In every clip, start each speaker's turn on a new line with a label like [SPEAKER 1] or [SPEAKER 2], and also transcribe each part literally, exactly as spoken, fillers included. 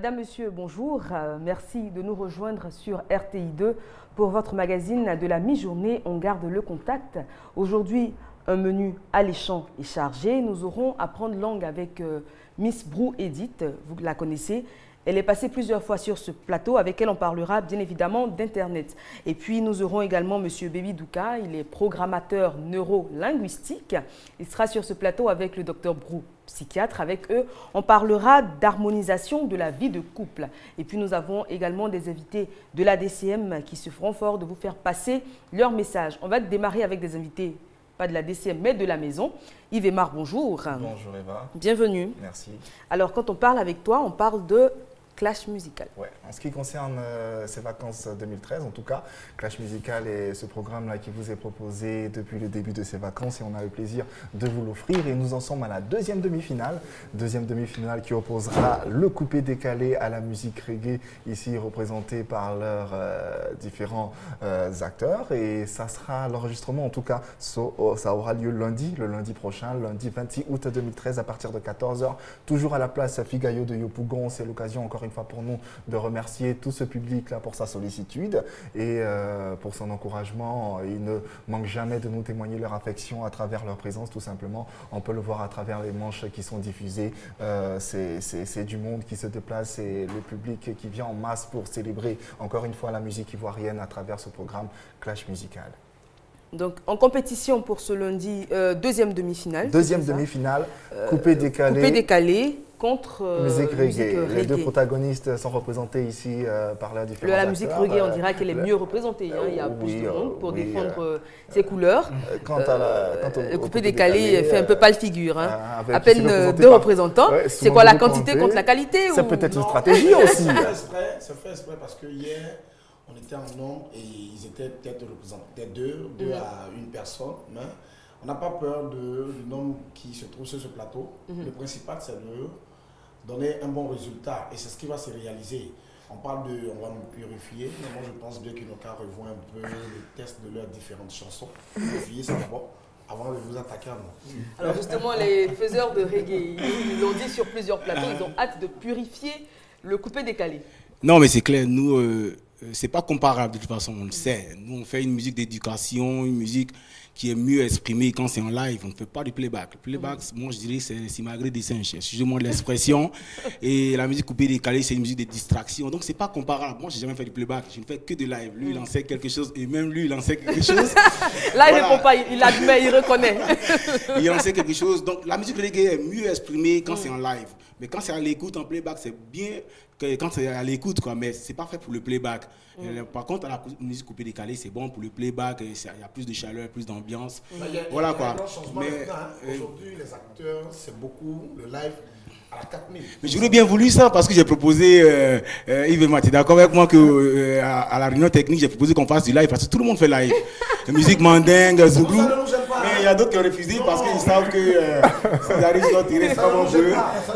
[SPEAKER 1] Madame, Monsieur, bonjour. Euh, merci de nous rejoindre sur R T I deux pour votre magazine de la mi-journée. On garde le contact. Aujourd'hui, un menu alléchant et chargé. Nous aurons à prendre langue avec euh, Miss Brou Edith, vous la connaissez. Elle est passée plusieurs fois sur ce plateau, avec elle on parlera bien évidemment d'Internet. Et puis nous aurons également Monsieur Baby Douka, il est programmateur neurolinguistique. Il sera sur ce plateau avec le docteur Brou, psychiatre. Avec eux, on parlera d'harmonisation de la vie de couple. Et puis nous avons également des invités de l'A D C M qui se feront fort de vous faire passer leur message. On va démarrer avec des invités, pas de la D C M, mais de la maison. Yves Aymar, bonjour.
[SPEAKER 2] Bonjour Eva.
[SPEAKER 1] Bienvenue.
[SPEAKER 2] Merci.
[SPEAKER 1] Alors, quand on parle avec toi, on parle de Clash Musical.
[SPEAKER 2] Ouais. En ce qui concerne euh, ces vacances deux mille treize, en tout cas, Clash Musical est ce programme-là qui vous est proposé depuis le début de ces vacances et on a le plaisir de vous l'offrir. Et nous en sommes à la deuxième demi-finale. Deuxième demi-finale qui opposera le coupé décalé à la musique reggae, ici représenté par leurs euh, différents euh, acteurs. Et ça sera l'enregistrement, en tout cas, so, ça aura lieu lundi, le lundi prochain, lundi vingt-six août deux mille treize à partir de quatorze heures. Toujours à la place Figayo de Yopougon. C'est l'occasion encore une fois pour nous de remercier tout ce public-là pour sa sollicitude et euh, pour son encouragement. Ils ne manquent jamais de nous témoigner leur affection à travers leur présence, tout simplement. On peut le voir à travers les manches qui sont diffusées. Euh, c'est du monde qui se déplace et le public qui vient en masse pour célébrer encore une fois la musique ivoirienne à travers ce programme Clash Musical.
[SPEAKER 1] Donc, en compétition pour ce lundi, euh, deuxième demi-finale.
[SPEAKER 2] Deuxième demi-finale, euh, coupé décalé.
[SPEAKER 1] Coupé décalé contre euh,
[SPEAKER 2] musique reggae.
[SPEAKER 1] musique reggae.
[SPEAKER 2] Les deux protagonistes sont représentés ici euh, par leurs différents
[SPEAKER 1] La
[SPEAKER 2] acteurs.
[SPEAKER 1] musique reggae, on dira qu'elle est mieux représentée. Hein. Il y a
[SPEAKER 2] oui,
[SPEAKER 1] plus de monde pour
[SPEAKER 2] oui,
[SPEAKER 1] défendre
[SPEAKER 2] euh,
[SPEAKER 1] ses couleurs.
[SPEAKER 2] Quant à la, quant au,
[SPEAKER 1] le
[SPEAKER 2] au
[SPEAKER 1] coupé décalé, décalé fait un peu pâle figure. Hein.
[SPEAKER 2] Euh,
[SPEAKER 1] à peine deux représentants. Ouais, c'est quoi la quantité contre la qualité?
[SPEAKER 2] C'est peut-être une stratégie aussi.
[SPEAKER 3] C'est fait exprès parce que hier, on était en nombre et ils étaient peut-être représentés deux, deux mmh. à une personne. Mais on n'a pas peur de, du nombre qui se trouve sur ce plateau. Mmh. Le principal, c'est de donner un bon résultat et c'est ce qui va se réaliser. On parle de, on va nous purifier, mais moi je pense bien qu'ils n'ont qu'à revoir un peu le test de leurs différentes chansons. Purifier ça d'abord, avant de vous attaquer à nous.
[SPEAKER 1] Alors justement, les faiseurs de reggae, ils l'ont dit sur plusieurs plateaux, ils ont hâte de purifier le coupé décalé.
[SPEAKER 4] Non mais c'est clair, nous, euh, c'est pas comparable de toute façon, on le sait. Nous on fait une musique d'éducation, une musique qui est mieux exprimée quand c'est en live, on ne fait pas du playback. Le playback, mmh. moi je dirais, c'est Simagré des singes, excusez-moi de l'expression. Et la musique coupée décalée, c'est une musique de distraction. Donc c'est pas comparable. Moi, j'ai jamais fait du playback, je ne fais que de live. Lui, il en sait quelque chose, et même lui, il en sait quelque chose.
[SPEAKER 1] Là, il ne répond pas, il admet, il reconnaît.
[SPEAKER 4] Il en sait quelque chose. Donc la musique reggae est mieux exprimée quand mmh. c'est en live. Mais quand c'est à l'écoute, en playback, c'est bien quand c'est à l'écoute, quoi. Mais c'est pas fait pour le playback. Mmh. Par contre, à la musique coupée décalée, c'est bon pour le playback. Il y a plus de chaleur, plus d'ambiance.
[SPEAKER 3] Mmh. Voilà quoi. Mais euh, aujourd'hui, les acteurs, c'est beaucoup le live. À quatre mille.
[SPEAKER 4] Mais j'aurais bien voulu ça parce que j'ai proposé, euh, euh, Yves Aymar, tu es d'accord avec moi qu'à euh, à la réunion technique, j'ai proposé qu'on fasse du live parce que tout le monde fait live. La musique mandingue, Zouglou. Mais il y a d'autres qui ont refusé parce qu'ils savent que euh, s'ils arrivent sur tirer, c'est pas bon jeu.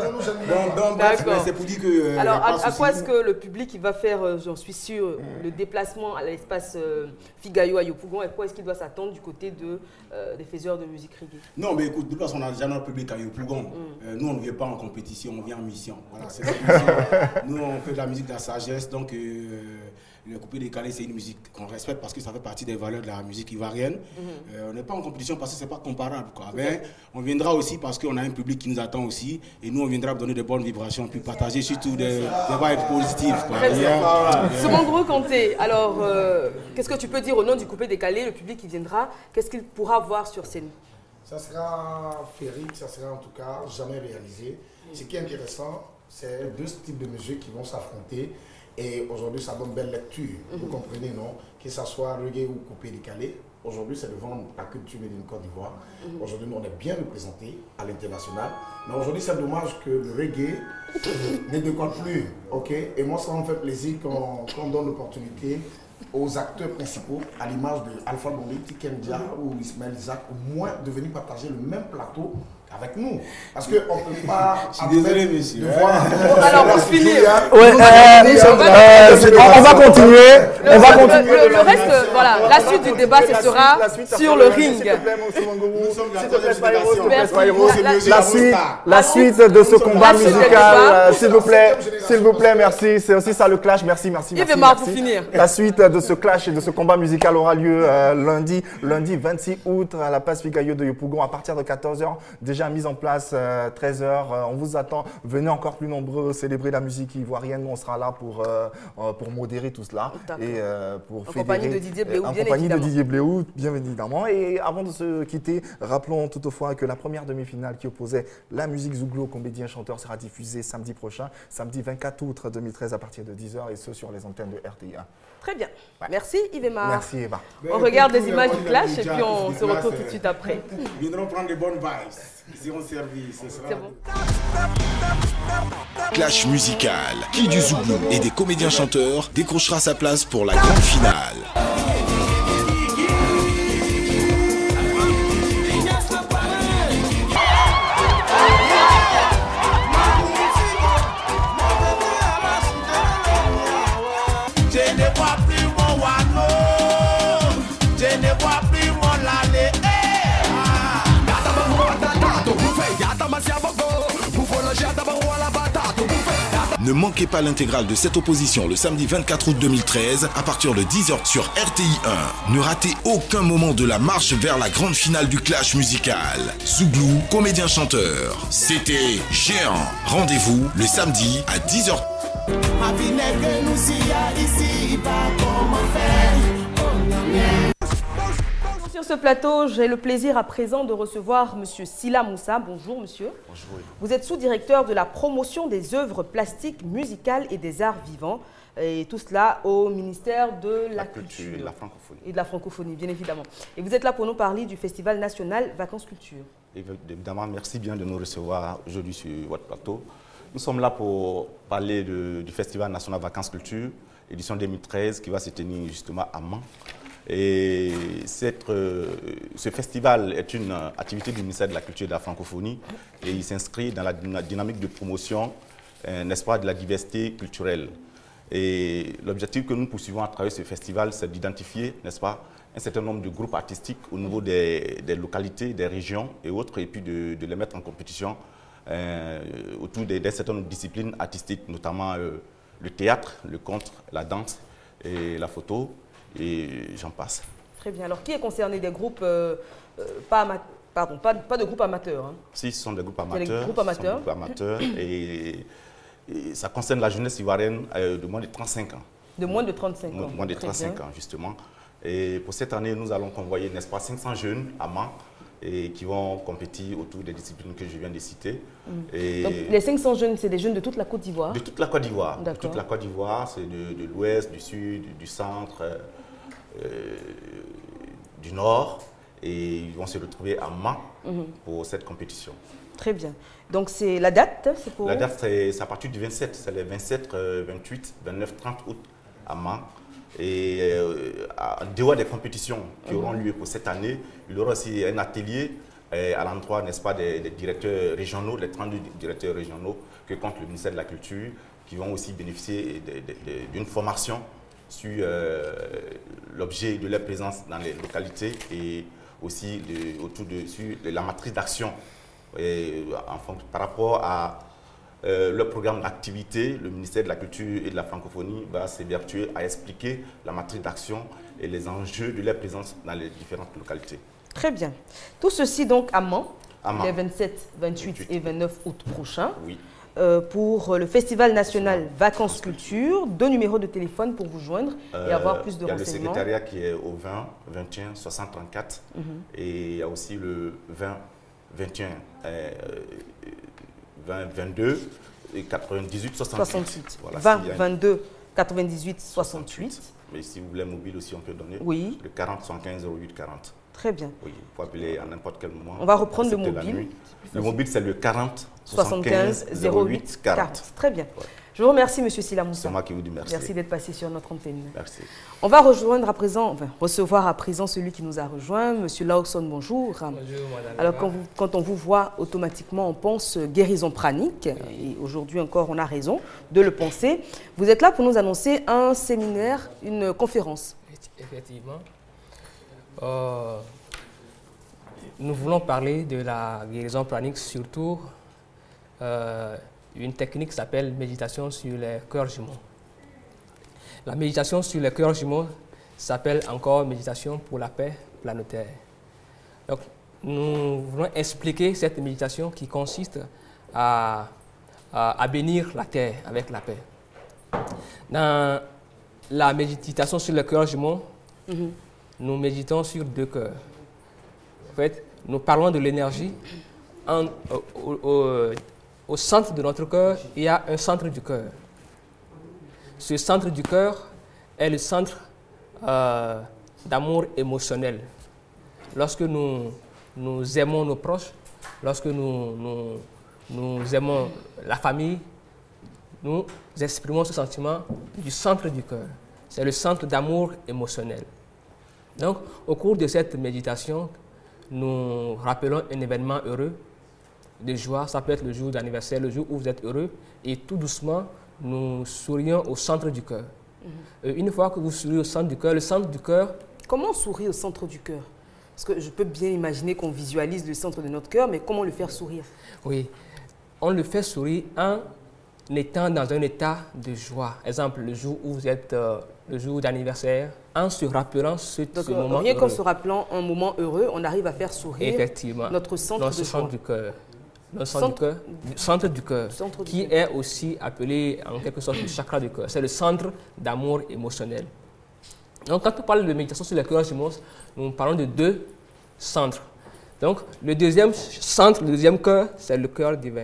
[SPEAKER 4] Donc, donc c'est pour dire que. Euh,
[SPEAKER 1] Alors, à, à quoi est-ce que le public il va faire, euh, j'en suis sûr, mm. le déplacement à l'espace euh, Figayo à Yopougon, et quoi est-ce qu'il doit s'attendre du côté de, euh, des faiseurs de musique reggae?
[SPEAKER 4] Non, mais écoute, de toute façon, on a déjà notre public à Yopougon. Mm. Euh, nous, on ne vient pas en compétition. On vient en mission. Voilà, c'est nous, on fait de la musique de la sagesse. Donc, euh, le coupé décalé, c'est une musique qu'on respecte parce que ça fait partie des valeurs de la musique ivoirienne. Mm-hmm. euh, on n'est pas en compétition parce que c'est pas comparable, quoi. Mais on viendra aussi parce qu'on a un public qui nous attend aussi. Et nous, on viendra donner de bonnes vibrations, puis partager surtout des, des vibes positives, quoi.
[SPEAKER 1] Second Gros Kanté, alors, euh, qu'est-ce que tu peux dire au nom du coupé décalé, le public qui viendra, qu'est-ce qu'il pourra voir sur scène?
[SPEAKER 3] Ça sera féerique, ça sera en tout cas jamais réalisé. Ce qui est intéressant, c'est deux types de musiques qui vont s'affronter et aujourd'hui ça donne belle lecture, mm-hmm. vous comprenez, non? Que ce soit reggae ou coupé décalé, aujourd'hui c'est devant la culture made in Côte d'Ivoire. Mm-hmm. Aujourd'hui nous on est bien représentés à l'international, mais aujourd'hui c'est dommage que le reggae ne décolle plus, ok? Et moi ça me fait plaisir qu'on qu'on donne l'opportunité aux acteurs principaux, à l'image de Alpha Blondy, Tiken Jah ou Ismaël Isaac, au moins de venir partager le même plateau avec nous. Parce qu'on ne peut pas...
[SPEAKER 4] Je suis désolé, monsieur.
[SPEAKER 3] De voir
[SPEAKER 1] alors, pour finir,
[SPEAKER 2] Ouais, euh, euh, on va continuer.
[SPEAKER 1] Le,
[SPEAKER 2] on va
[SPEAKER 1] le-
[SPEAKER 2] continuer.
[SPEAKER 1] le- le reste, voilà, la suite du débat, ce sera sur le ring.
[SPEAKER 2] S'il te plaît, Moussa Mangourou,
[SPEAKER 4] Nous sommes la
[SPEAKER 2] s'il te plaît,
[SPEAKER 4] troisième
[SPEAKER 2] Spyro, s'il te plaît,
[SPEAKER 1] Merci.
[SPEAKER 2] Spyro.
[SPEAKER 1] La- la-
[SPEAKER 2] La suite, la
[SPEAKER 1] La
[SPEAKER 2] suite
[SPEAKER 1] suite
[SPEAKER 2] de ce combat
[SPEAKER 1] la suite du
[SPEAKER 2] musical,
[SPEAKER 1] débat.
[SPEAKER 2] euh, s'il vous plaît, s'il vous plaît, merci. C'est aussi ça le clash. Merci, merci,
[SPEAKER 1] Yves
[SPEAKER 2] merci.
[SPEAKER 1] Aymar, pour
[SPEAKER 2] merci.
[SPEAKER 1] finir.
[SPEAKER 2] La suite de ce clash et de ce combat musical aura lieu euh, lundi, lundi vingt-six août à la place Figayo de Yopougon à partir de quatorze heures. Déjà mise en place euh, treize heures. Euh, on vous attend. Venez encore plus nombreux célébrer la musique ivoirienne. Nous, on sera là pour, euh, euh, pour modérer tout cela.
[SPEAKER 1] D'accord.
[SPEAKER 2] Et euh, pour
[SPEAKER 1] En
[SPEAKER 2] fédérer,
[SPEAKER 1] compagnie de Didier Bléou,
[SPEAKER 2] euh, en
[SPEAKER 1] bien
[SPEAKER 2] compagnie
[SPEAKER 1] évidemment.
[SPEAKER 2] de Didier Bléou, bien évidemment. Et avant de se quitter, rappelons toutefois que la première demi-finale qui opposait la musique Zouglou au comédien-chanteur sera diffusée samedi prochain, samedi vingt-quatre août deux mille treize à partir de dix heures et ce sur les antennes de R T I un.
[SPEAKER 1] Très bien. Merci Yves Aymar.
[SPEAKER 2] Merci Eva.
[SPEAKER 1] On regarde des images du clash et puis on se retrouve tout de suite après.
[SPEAKER 4] Ils viendront prendre des bonnes vibes. Ils seront servis. Ce sera
[SPEAKER 1] C'est bon.
[SPEAKER 5] Clash musical. Qui du Zouglou et des comédiens chanteurs décrochera sa place pour la grande finale.
[SPEAKER 6] Je ne vois plus mon Wano, je ne vois plus mon Lalé.
[SPEAKER 5] Ne manquez pas l'intégrale de cette opposition le samedi vingt-quatre août deux mille treize à partir de dix heures sur R T I un. Ne ratez aucun moment de la marche vers la grande finale du clash musical. Zouglou, comédien chanteur. C'était géant. Rendez-vous le samedi à dix heures.
[SPEAKER 6] Ma vie n'est que nous s'y a ici, pas comment faire.
[SPEAKER 1] Sur ce plateau, j'ai le plaisir à présent de recevoir Monsieur Sila Moussa. Bonjour Monsieur.
[SPEAKER 7] Bonjour.
[SPEAKER 1] Vous êtes sous-directeur de la promotion des œuvres plastiques, musicales et des arts vivants. Et tout cela au ministère de la,
[SPEAKER 7] La culture et de la francophonie.
[SPEAKER 1] Et de la francophonie, bien évidemment. Et vous êtes là pour nous parler du Festival national Vacances Culture.
[SPEAKER 7] Évidemment, merci bien de nous recevoir aujourd'hui sur votre plateau. Nous sommes là pour parler de- du Festival national Vacances Culture, édition deux mille treize, qui va se tenir justement à Mans. Et cette, euh, ce festival est une euh, activité du ministère de la Culture et de la Francophonie et il s'inscrit dans la dyna- dynamique de promotion, euh, n'est-ce pas, de la diversité culturelle. Et l'objectif que nous poursuivons à travers ce festival, c'est d'identifier, n'est-ce pas, un certain nombre de groupes artistiques au niveau des, des localités, des régions et autres, et puis de, de les mettre en compétition euh, autour des- d'un certain nombre de disciplines artistiques, notamment euh, le théâtre, le conte, la danse et la photo, et j'en passe.
[SPEAKER 1] Très bien. Alors, qui est concerné des groupes, euh, euh, pas, ama- pardon, pas, pas de groupes amateurs hein.
[SPEAKER 7] Si, ce sont des groupes
[SPEAKER 1] C'est les
[SPEAKER 7] amateurs.
[SPEAKER 1] groupes
[SPEAKER 7] ce sont des
[SPEAKER 1] amateurs.
[SPEAKER 7] groupes amateurs et, et ça concerne la jeunesse ivoirienne euh, de moins de trente-cinq ans.
[SPEAKER 1] De moins de trente-cinq
[SPEAKER 7] Mo-
[SPEAKER 1] ans.
[SPEAKER 7] Moins de
[SPEAKER 1] Très
[SPEAKER 7] trente-cinq
[SPEAKER 1] bien.
[SPEAKER 7] ans, justement. Et pour cette année, nous allons convoyer, n'est-ce pas, cinq cents jeunes à Mans et qui vont compétir autour des disciplines que je viens de citer. Et
[SPEAKER 1] Donc, les cinq cents jeunes, c'est des jeunes de toute la Côte d'Ivoire.
[SPEAKER 7] de toute la Côte d'Ivoire. De
[SPEAKER 1] D'accord.
[SPEAKER 7] toute la Côte d'Ivoire, c'est de, de l'ouest, du sud, du, du centre, euh, euh, du nord. Et ils vont se retrouver à Mans
[SPEAKER 1] Mhm.
[SPEAKER 7] pour cette compétition.
[SPEAKER 1] Très bien. Donc, c'est la date, c'est pour...
[SPEAKER 7] La date, c'est c'est à partir du vingt-sept, c'est les vingt-sept, euh, vingt-huit, vingt-neuf, trente août à Mans. Et euh, à- en dehors des compétitions qui auront lieu pour cette année, il y aura aussi un atelier euh, à l'endroit, n'est-ce pas, des, des directeurs régionaux, les trente-deux directeurs régionaux que compte le ministère de la Culture, qui vont aussi bénéficier de- de- de- d'une formation sur euh, l'objet de leur présence dans les localités et aussi de- autour de sur la matrice d'action. Et, en fon- par rapport à euh, le programme d'activité, le ministère de la Culture et de la Francophonie va s'évertuer à expliquer la matrice d'action et les enjeux de leur présence dans les différentes localités.
[SPEAKER 1] Très bien. Tout ceci donc à Mans,
[SPEAKER 7] À Mans.
[SPEAKER 1] les vingt-sept, vingt-huit
[SPEAKER 7] vingt-huit.
[SPEAKER 1] et vingt-neuf août prochains,
[SPEAKER 7] Oui.
[SPEAKER 1] euh, pour le Festival national Vacances Culture. Deux numéros de téléphone pour vous joindre et
[SPEAKER 7] Euh,
[SPEAKER 1] avoir plus de
[SPEAKER 7] il y a le
[SPEAKER 1] renseignements.
[SPEAKER 7] secrétariat qui est au vingt, vingt et un, soixante, trente-quatre. Et il y a aussi le vingt, vingt et un, euh, vingt, vingt-deux et quatre-vingt-dix-huit, soixante-huit.
[SPEAKER 1] soixante-huit.
[SPEAKER 7] Voilà,
[SPEAKER 1] vingt,
[SPEAKER 7] s'il y a une-
[SPEAKER 1] vingt-deux, quatre-vingt-dix-huit, soixante-huit.
[SPEAKER 7] Mais si vous voulez mobile aussi, on peut donner.
[SPEAKER 1] Oui.
[SPEAKER 7] Le quarante, soixante-quinze, zéro huit, quarante.
[SPEAKER 1] Très bien.
[SPEAKER 7] Oui, vous pouvez appeler à n'importe quel moment.
[SPEAKER 1] On va reprendre le
[SPEAKER 7] excepté la
[SPEAKER 1] mobile.
[SPEAKER 7] nuit. Le mobile, c'est le quarante,
[SPEAKER 1] soixante-quinze, zéro huit, quarante. Très bien.
[SPEAKER 7] Ouais.
[SPEAKER 1] Je vous remercie, M. Sila Moussa.
[SPEAKER 7] C'est moi qui vous dis merci.
[SPEAKER 1] Merci d'être passé sur notre antenne.
[SPEAKER 7] Merci.
[SPEAKER 1] On va rejoindre à présent, enfin, recevoir à présent celui qui nous a rejoint, M. Lawson, bonjour. Bonjour, madame. Alors, quand, vous, quand on vous voit, automatiquement, on pense guérison pranique. Et aujourd'hui encore, on a raison de le penser. Vous êtes là pour nous annoncer un séminaire, une conférence.
[SPEAKER 8] Effectivement. Euh, nous voulons parler de la guérison pranique, surtout euh, une technique qui s'appelle méditation sur les cœurs jumeaux. La méditation sur les cœurs jumeaux s'appelle encore méditation pour la paix planétaire. Donc, nous voulons expliquer cette méditation qui consiste à, à, à bénir la terre avec la paix. Dans la méditation sur les cœurs jumeaux, mm-hmm. nous méditons sur deux cœurs. En fait, nous parlons de l'énergie. Au, au, au centre de notre cœur, il y a un centre du cœur. Ce centre du cœur est le centre euh, d'amour émotionnel. Lorsque nous, nous aimons nos proches, lorsque nous, nous, nous aimons la famille, nous exprimons ce sentiment du centre du cœur. C'est le centre d'amour émotionnel. Donc, au cours de cette méditation, nous rappelons un événement heureux, de joie. Ça peut être le jour d'anniversaire, le jour où vous êtes heureux. Et tout doucement, nous sourions au centre du cœur. Mm-hmm. Une fois que vous souriez au centre du cœur, le centre du cœur...
[SPEAKER 1] Comment sourire au centre du cœur? Parce que je peux bien imaginer qu'on visualise le centre de notre cœur, mais comment le faire sourire?
[SPEAKER 8] Oui, on le fait sourire en étant dans un état de joie. Exemple, le jour où vous êtes, euh, le jour d'anniversaire, en se rappelant ce,
[SPEAKER 1] Donc,
[SPEAKER 8] ce moment
[SPEAKER 1] rien
[SPEAKER 8] heureux.
[SPEAKER 1] qu'en se rappelant un moment heureux, on arrive à faire sourire
[SPEAKER 8] Effectivement.
[SPEAKER 1] notre centre
[SPEAKER 8] notre
[SPEAKER 1] de
[SPEAKER 8] centre
[SPEAKER 1] joie.
[SPEAKER 8] du cœur. Le centre, centre du cœur, centre du cœur, centre qui du est aussi appelé en quelque sorte le chakra du cœur. C'est le centre d'amour émotionnel. Donc, quand on parle de méditation sur les cœurs jumeaux, nous parlons de deux centres. Donc, le deuxième centre, le deuxième cœur, c'est le cœur divin.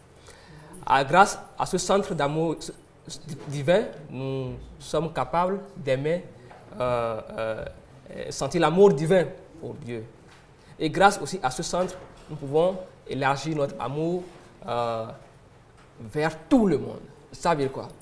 [SPEAKER 8] À, grâce à ce centre d'amour divin, nous sommes capables d'aimer, euh, euh, sentir l'amour divin pour Dieu. Et grâce aussi à ce centre, nous pouvons élargir notre amour euh, vers tout le monde. Ça veut dire quoi?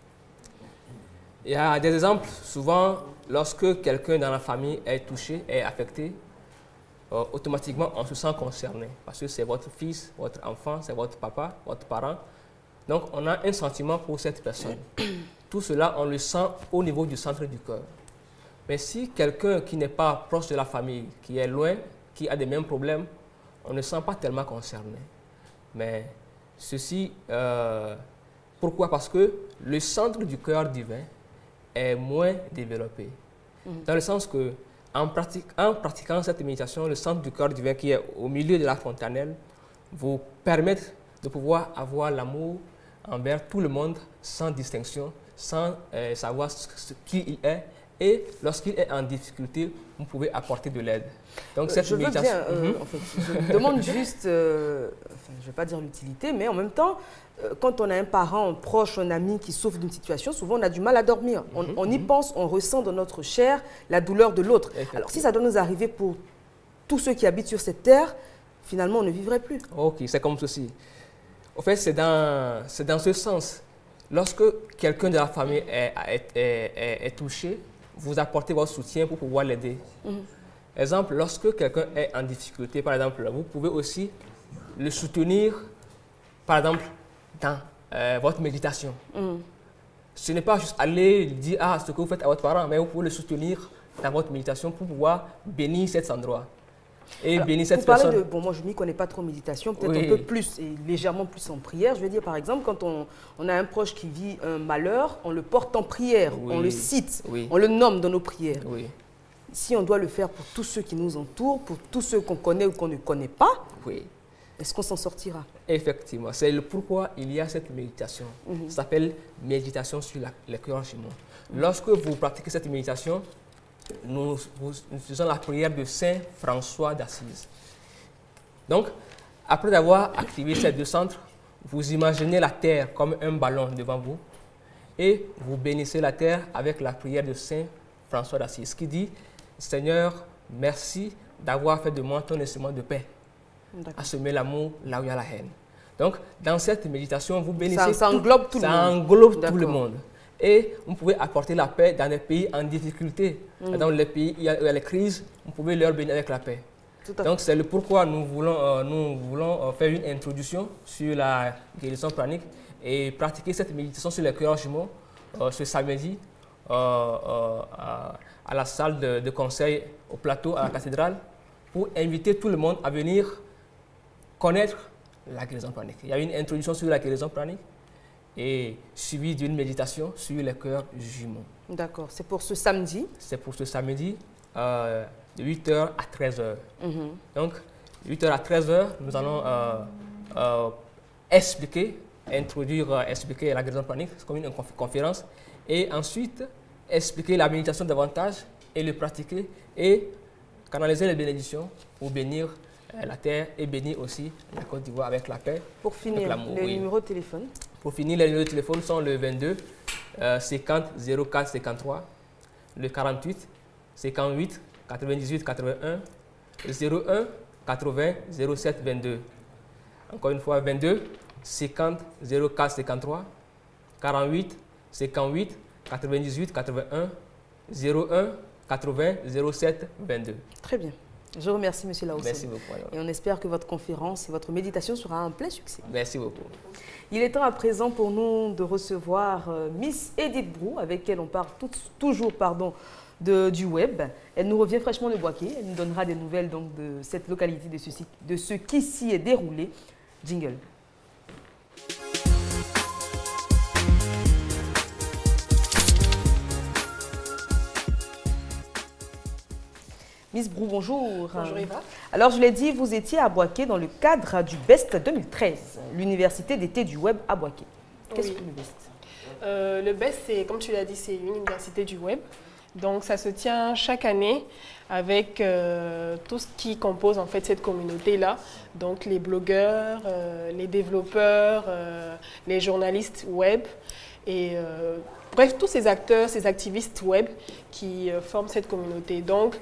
[SPEAKER 8] Il y a des exemples, souvent, lorsque quelqu'un dans la famille est touché, est affecté, euh, automatiquement on se sent concerné. Parce que c'est votre fils, votre enfant, c'est votre papa, votre parent. Donc on a un sentiment pour cette personne. Tout cela, on le sent au niveau du centre du cœur. Mais si quelqu'un qui n'est pas proche de la famille, qui est loin, qui a des mêmes problèmes, on ne se sent pas tellement concerné. Mais ceci, euh, pourquoi? Parce que le centre du cœur divin est moins développé. Mmh. Dans le sens que, en, pratique, en pratiquant cette méditation, le centre du cœur divin qui est au milieu de la fontanelle vous permet de pouvoir avoir l'amour envers tout le monde sans distinction, sans euh, savoir ce, ce, qui il est. Et lorsqu'il est en difficulté, vous pouvez apporter de l'aide. Donc, cette
[SPEAKER 1] je veux
[SPEAKER 8] méditation...
[SPEAKER 1] bien, euh, mm-hmm. en fait, je me demande juste, euh, enfin, je ne vais pas dire l'utilité, mais en même temps, euh, quand on a un parent, un proche, un ami qui souffre d'une situation, souvent on a du mal à dormir. On, mm-hmm. on y pense, on ressent dans notre chair la douleur de l'autre. Alors si ça doit nous arriver pour tous ceux qui habitent sur cette terre, finalement on ne vivrait plus.
[SPEAKER 8] Ok, c'est comme ceci. En fait, c'est dans, c'est dans ce sens. Lorsque quelqu'un de la famille est, est, est, est, est touché, vous apportez votre soutien pour pouvoir l'aider. Mm-hmm. Exemple, lorsque quelqu'un est en difficulté, par exemple, vous pouvez aussi le soutenir, par exemple, dans euh, votre méditation. Mm-hmm. Ce n'est pas juste aller dire ah, ce que vous faites à votre parent, mais vous pouvez le soutenir dans votre méditation pour pouvoir bénir cet endroit. Et
[SPEAKER 1] alors,
[SPEAKER 8] bénir cette
[SPEAKER 1] vous parlez
[SPEAKER 8] personne.
[SPEAKER 1] De, bon, moi, je ne m'y connais pas trop en méditation, peut-être
[SPEAKER 8] oui.
[SPEAKER 1] un peu plus et légèrement plus en prière. Je veux dire, par exemple, quand on, on a un proche qui vit un malheur, on le porte en prière, oui. on le cite, oui. on le nomme dans nos prières.
[SPEAKER 8] Oui.
[SPEAKER 1] Si on doit le faire pour tous ceux qui nous entourent, pour tous ceux qu'on connaît ou qu'on ne connaît pas,
[SPEAKER 8] oui.
[SPEAKER 1] est-ce qu'on s'en sortira?
[SPEAKER 8] Effectivement, c'est le pourquoi il y a cette méditation. Mm-hmm. Ça s'appelle méditation sur la, les cœurs jumeaux. Mm-hmm. Lorsque vous pratiquez cette méditation, Nous, nous faisons la prière de Saint François d'Assise. Donc, après avoir activé ces deux centres, vous imaginez la terre comme un ballon devant vous et vous bénissez la terre avec la prière de Saint François d'Assise qui dit « Seigneur, merci d'avoir fait de moi ton instrument de paix, à semer l'amour là où il y a la haine. Donc, dans cette méditation, vous bénissez.
[SPEAKER 1] Ça, ça englobe tout,
[SPEAKER 8] tout
[SPEAKER 1] le monde.
[SPEAKER 8] Ça englobe tout le monde. Et vous pouvez apporter la paix dans des pays en difficulté. Mm. Dans les pays où il y a les crises, vous pouvez leur bénir avec la paix. Donc, c'est le pourquoi nous voulons, euh, nous voulons euh, faire une introduction sur la guérison pranique et pratiquer cette méditation sur les cœurs jumeaux euh, ce samedi euh, euh, à, à la salle de, de conseil au plateau, à la cathédrale, pour inviter tout le monde à venir connaître la guérison pranique. Il y a une introduction sur la guérison pranique et suivie d'une méditation sur les cœurs jumeaux.
[SPEAKER 1] D'accord, c'est pour ce samedi?
[SPEAKER 8] C'est pour ce samedi, euh, de huit heures à treize heures. Mm-hmm. Donc, huit heures à treize heures, nous allons euh, euh, expliquer, introduire, euh, expliquer la guérison pranique, c'est comme une conférence, et ensuite expliquer la méditation davantage et le pratiquer et canaliser les bénédictions pour bénir euh, la terre et bénir aussi la Côte d'Ivoire avec la paix.
[SPEAKER 1] Pour finir, les oui. numéros de téléphone.
[SPEAKER 8] Pour finir, les numéros de téléphone sont le vingt-deux, euh, cinquante, zéro quatre, cinquante-trois, le quarante-huit, cinquante-huit, quatre-vingt-dix-huit, quatre-vingt-un, zéro un, quatre-vingts, zéro sept, vingt-deux. Encore une fois, vingt-deux, cinquante, zéro quatre, cinquante-trois, quarante-huit, cinquante-huit, quatre-vingt-dix-huit, quatre-vingt-un, zéro un, quatre-vingts, zéro sept, vingt-deux.
[SPEAKER 1] Très bien. Je remercie M. Laoussem.
[SPEAKER 8] Merci beaucoup.
[SPEAKER 1] Et on espère que votre conférence et votre méditation sera un plein succès.
[SPEAKER 8] Merci beaucoup.
[SPEAKER 1] Il est temps à présent pour nous de recevoir euh, Miss Edith Brou, avec elle on parle tout, toujours pardon, de, du web. Elle nous revient fraîchement de Boaké. Elle nous donnera des nouvelles donc, de cette localité, de, ceci, de ce qui s'y est déroulé. Jingle. Miss Brou, bonjour.
[SPEAKER 9] Bonjour Eva.
[SPEAKER 1] Alors je l'ai dit, vous étiez à Boaké dans le cadre du BEST deux mille treize, l'université d'été du web à Boaké. Qu'est-ce
[SPEAKER 9] oui.
[SPEAKER 1] que le BEST
[SPEAKER 9] euh, Le BEST, c'est, comme tu l'as dit, c'est une université du web. Donc ça se tient chaque année avec euh, tout ce qui compose en fait cette communauté-là. Donc les blogueurs, euh, les développeurs, euh, les journalistes web et euh, bref, tous ces acteurs, ces activistes web qui euh, forment cette communauté. Donc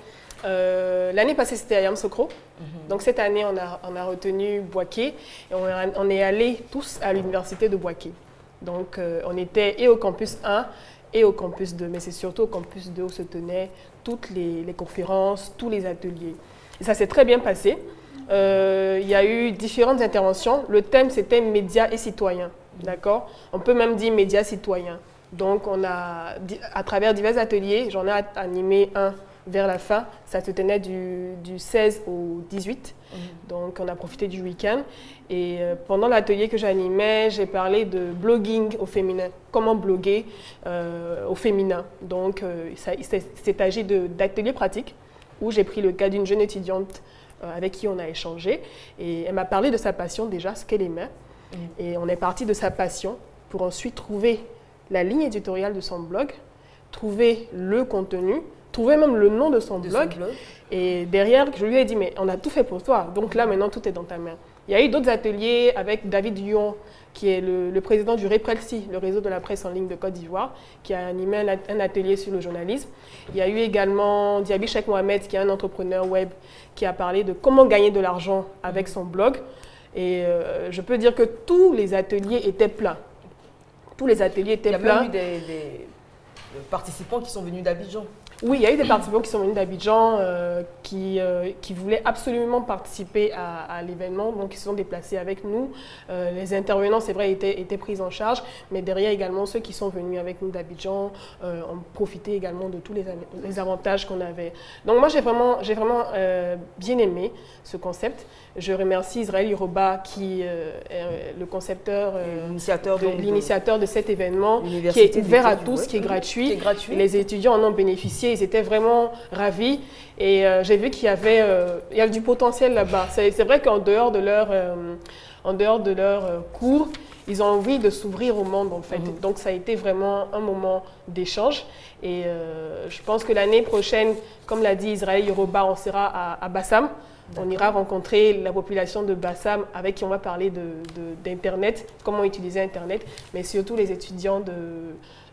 [SPEAKER 9] Euh, l'année passée, c'était à Yamoussoukro. Mm-hmm. Donc cette année, on a, on a retenu Boaké et on, a, on est allés tous à l'université de Boaké. Donc euh, on était et au campus un et au campus deux, mais c'est surtout au campus deux où se tenaient toutes les, les conférences, tous les ateliers. Et ça s'est très bien passé. Euh, il y a eu différentes interventions. Le thème, c'était médias et citoyens. D'accord ? On peut même dire médias citoyens. Donc on a, à travers divers ateliers, j'en ai animé un vers la fin, ça se tenait du, du seize au dix-huit, mmh. donc on a profité du week-end. Et euh, pendant l'atelier que j'animais, j'ai parlé de blogging au féminin, comment bloguer euh, au féminin. Donc euh, c'est agi d'ateliers pratiques où j'ai pris le cas d'une jeune étudiante euh, avec qui on a échangé. Et elle m'a parlé de sa passion déjà, ce qu'elle aimait. Mmh. Et on est parti de sa passion pour ensuite trouver la ligne éditoriale de son blog, trouver le contenu, trouver même le nom de son, de blog. son blog. Et derrière, je lui ai dit, mais on a tout fait pour toi. Donc là, maintenant, tout est dans ta main. Il y a eu d'autres ateliers avec David Dion, qui est le, le président du REPRELSI, le réseau de la presse en ligne de Côte d'Ivoire, qui a animé un, un atelier sur le journalisme. Il y a eu également Diaby Cheikh Mohamed, qui est un entrepreneur web, qui a parlé de comment gagner de l'argent avec son blog. Et euh, je peux dire que tous les ateliers étaient pleins. Tous les ateliers étaient pleins.
[SPEAKER 1] Il y a même eu des, des participants qui sont venus d'Abidjan.
[SPEAKER 9] Oui, il y a eu des participants qui sont venus d'Abidjan, euh, qui, euh, qui voulaient absolument participer à, à l'événement, donc ils se sont déplacés avec nous. Euh, les intervenants, c'est vrai, étaient, étaient pris en charge, mais derrière également, ceux qui sont venus avec nous d'Abidjan euh, ont profité également de tous les, les avantages qu'on avait. Donc moi, j'ai vraiment, j'ai vraiment euh, bien aimé ce concept. Je remercie Israël Yoruba, qui euh, est le concepteur, euh, l'initiateur de, de cet événement, qui est ouvert à tous, qui est gratuit. Qui est gratuit. Les étudiants en ont bénéficié, ils étaient vraiment ravis. Et euh, j'ai vu qu'il y avait euh, il y a du potentiel là-bas. C'est vrai qu'en dehors de leur, euh, en dehors de leur euh, cours, ils ont envie de s'ouvrir au monde, en fait. Mm-hmm. Donc ça a été vraiment un moment d'échange. Et euh, je pense que l'année prochaine, comme l'a dit Israël Yoruba, on sera à, à Bassam. On ira rencontrer la population de Bassam avec qui on va parler d'Internet, de, de, comment utiliser Internet, mais surtout les étudiants de,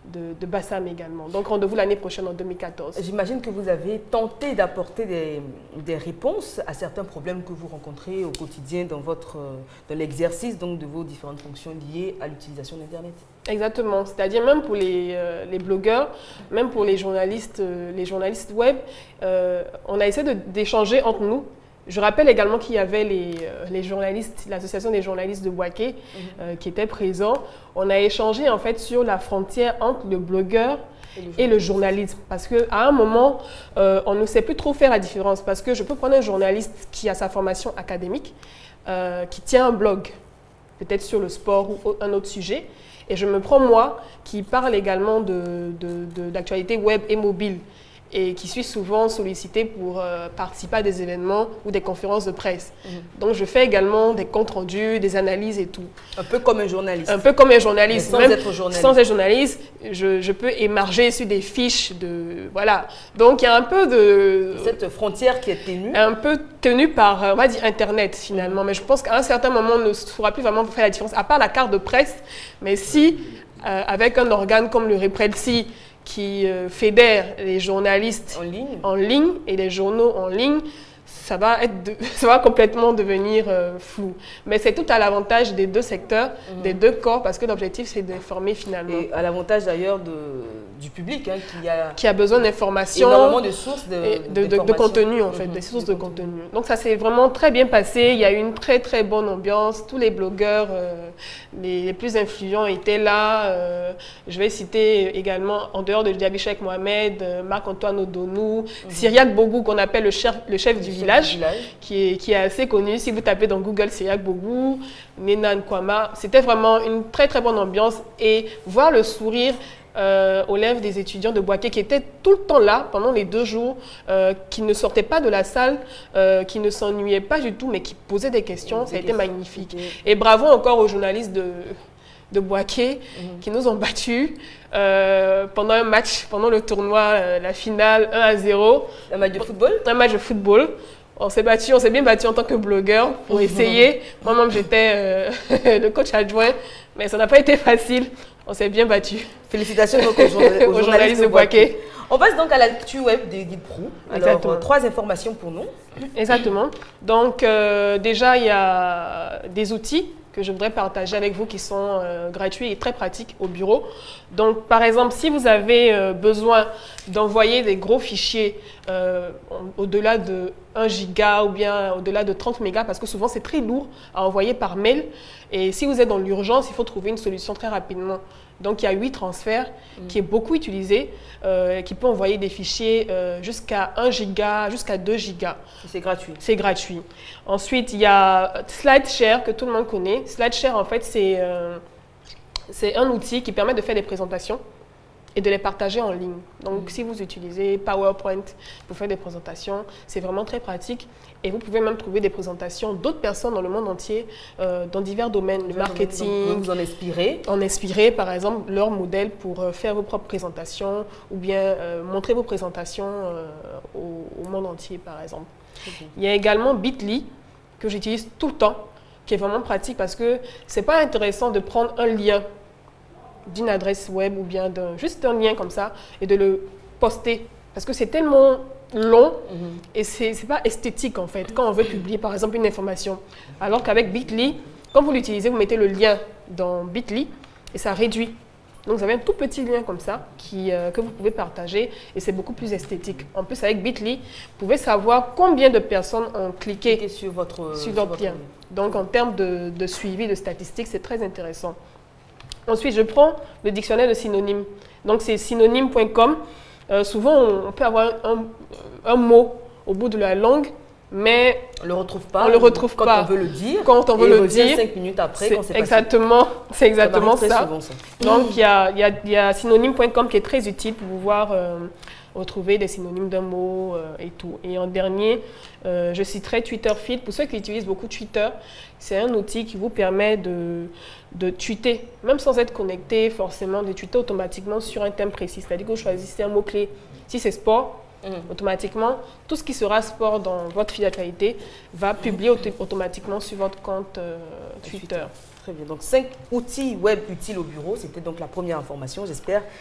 [SPEAKER 9] de, de Bassam également. Donc rendez-vous l'année prochaine en deux mille quatorze.
[SPEAKER 1] J'imagine que vous avez tenté d'apporter des, des réponses à certains problèmes que vous rencontrez au quotidien dans, votre, dans l'exercice donc, de vos différentes fonctions liées à l'utilisation d'Internet.
[SPEAKER 9] Exactement, c'est-à-dire même pour les, euh, les blogueurs, même pour les journalistes, euh, les journalistes web, euh, on a essayé d'échanger entre nous. Je rappelle également qu'il y avait les, euh, les journalistes, l'association des journalistes de Bouaké mm-hmm. euh, qui était présent. On a échangé en fait sur la frontière entre le blogueur et le, et le journalisme. Parce qu'à un moment, euh, on ne sait plus trop faire la différence. Parce que je peux prendre un journaliste qui a sa formation académique, euh, qui tient un blog, peut-être sur le sport ou un autre sujet. Et je me prends moi, qui parle également de, de, de, d'actualité web et mobile. Et qui suis souvent sollicité pour euh, participer à des événements ou des conférences de presse. Mmh. Donc, je fais également des comptes rendus, des analyses et tout.
[SPEAKER 1] Un peu comme un journaliste.
[SPEAKER 9] Un peu comme un journaliste.
[SPEAKER 1] Mais sans
[SPEAKER 9] Même
[SPEAKER 1] être journaliste.
[SPEAKER 9] Sans être journaliste, je, je peux émarger sur des fiches de... Voilà. Donc, il y a un peu de...
[SPEAKER 1] Cette frontière qui est ténue.
[SPEAKER 9] Un peu tenue par, on va dire, Internet, finalement. Mmh. Mais je pense qu'à un certain moment, on ne saura plus vraiment faire la différence, à part la carte de presse. Mais si, euh, avec un organe comme le REPREDSI, qui euh, fédère les journalistes
[SPEAKER 1] en ligne.
[SPEAKER 9] en ligne et les journaux en ligne, ça va, être de, ça va complètement devenir euh, flou. Mais c'est tout à l'avantage des deux secteurs, mmh. des deux corps, parce que l'objectif, c'est d'informer finalement.
[SPEAKER 1] Et à l'avantage d'ailleurs du public, hein, qui, a
[SPEAKER 9] qui a besoin d'informations.
[SPEAKER 1] Énormément de sources de,
[SPEAKER 9] de, de, de contenu, en fait, mmh. des sources de, de contenu. contenu. Donc ça s'est vraiment très bien passé. Il y a eu une très très bonne ambiance. Tous les blogueurs, euh, les, les plus influents étaient là. Euh, je vais citer également, en dehors de Diaby Cheikh Mohamed, euh, Marc-Antoine Odonou, mmh. Cyriaque Bogou, qu'on appelle le chef, le chef du village. Village. Qui, est, qui est assez connu. Si vous tapez dans Google Cyriaque Bogou, Nena Nkwama, c'était vraiment une très très bonne ambiance et voir le sourire euh, aux lèvres des étudiants de Bouaké qui étaient tout le temps là pendant les deux jours, euh, qui ne sortaient pas de la salle, euh, qui ne s'ennuyaient pas du tout, mais qui posaient des questions, ça a été magnifique. Et bravo encore aux journalistes de, de Bouaké mm-hmm. qui nous ont battus. Euh, pendant un match, pendant le tournoi, euh, la finale un à zéro.
[SPEAKER 1] Un match de football
[SPEAKER 9] Un match de football. On s'est battu, on s'est bien battu en tant que blogueur pour essayer. Moi-même, j'étais euh, le coach adjoint, mais ça n'a pas été facile. On s'est bien battu.
[SPEAKER 1] Félicitations donc aux, journal aux, aux journalistes de Bouaké. On passe donc à la lecture web des guides pro. Alors, euh, trois informations pour nous.
[SPEAKER 9] Exactement. Donc, euh, déjà, il y a des outils que je voudrais partager avec vous qui sont euh, gratuits et très pratiques au bureau. Donc, par exemple, si vous avez euh, besoin d'envoyer des gros fichiers euh, au-delà de un giga ou bien au-delà de trente mégas, parce que souvent c'est très lourd à envoyer par mail, et si vous êtes dans l'urgence, il faut trouver une solution très rapidement. Donc, il y a huit transferts mmh. qui est beaucoup utilisé, euh, qui peut envoyer des fichiers euh, jusqu'à un giga, jusqu'à deux gigas.
[SPEAKER 1] C'est gratuit.
[SPEAKER 9] C'est gratuit. Ensuite, il y a SlideShare que tout le monde connaît. SlideShare, en fait, c'est euh, c'est un outil qui permet de faire des présentations et de les partager en ligne. Donc, mmh. si vous utilisez PowerPoint pour faire des présentations, c'est vraiment très pratique. Et vous pouvez même trouver des présentations d'autres personnes dans le monde entier, euh, dans divers domaines, le marketing.
[SPEAKER 1] Donc, vous en inspirez
[SPEAKER 9] En inspirer, par exemple, leur modèle pour euh, faire vos propres présentations ou bien euh, montrer vos présentations euh, au, au monde entier, par exemple. Okay. Il y a également Bitly, que j'utilise tout le temps, qui est vraiment pratique parce que c'est pas intéressant de prendre un lien d'une adresse web ou bien d'un juste un lien comme ça et de le poster parce que c'est tellement long mm-hmm. et c'est c'est pas esthétique en fait quand on veut publier par exemple une information, alors qu'avec Bitly, quand vous l'utilisez, vous mettez le lien dans Bitly et ça réduit. Donc vous avez un tout petit lien comme ça qui, euh, que vous pouvez partager et c'est beaucoup plus esthétique. En plus avec Bitly, vous pouvez savoir combien de personnes ont cliqué
[SPEAKER 1] Cliquez sur votre,
[SPEAKER 9] sur votre lien. Donc en termes de, de suivi, de statistiques, c'est très intéressant. Ensuite, je prends le dictionnaire de synonymes. Donc, c'est synonyme point com. Euh, souvent, on, on peut avoir un, un mot au bout de la langue, mais
[SPEAKER 1] on ne le retrouve pas.
[SPEAKER 9] On le retrouve
[SPEAKER 1] quand
[SPEAKER 9] pas.
[SPEAKER 1] on veut le dire.
[SPEAKER 9] Quand on veut
[SPEAKER 1] et
[SPEAKER 9] le dire.
[SPEAKER 1] cinq minutes après, quand c'est
[SPEAKER 9] exactement, c'est exactement ça.
[SPEAKER 1] ça. Souvent, ça.
[SPEAKER 9] Donc, il y a, y a, y a synonyme point com qui est très utile pour pouvoir euh, retrouver des synonymes d'un mot euh, et tout. Et en dernier, euh, je citerai Twitter Feed. Pour ceux qui utilisent beaucoup Twitter, c'est un outil qui vous permet de, de tweeter, même sans être connecté forcément, de tweeter automatiquement sur un thème précis. C'est-à-dire que vous choisissez un mot-clé. Si c'est sport, mmh. automatiquement, tout ce qui sera sport dans votre fil d'actualité va publier auto automatiquement sur votre compte euh, Twitter.
[SPEAKER 1] Très bien. Donc, cinq outils web utiles au bureau. C'était donc la première information. J'espère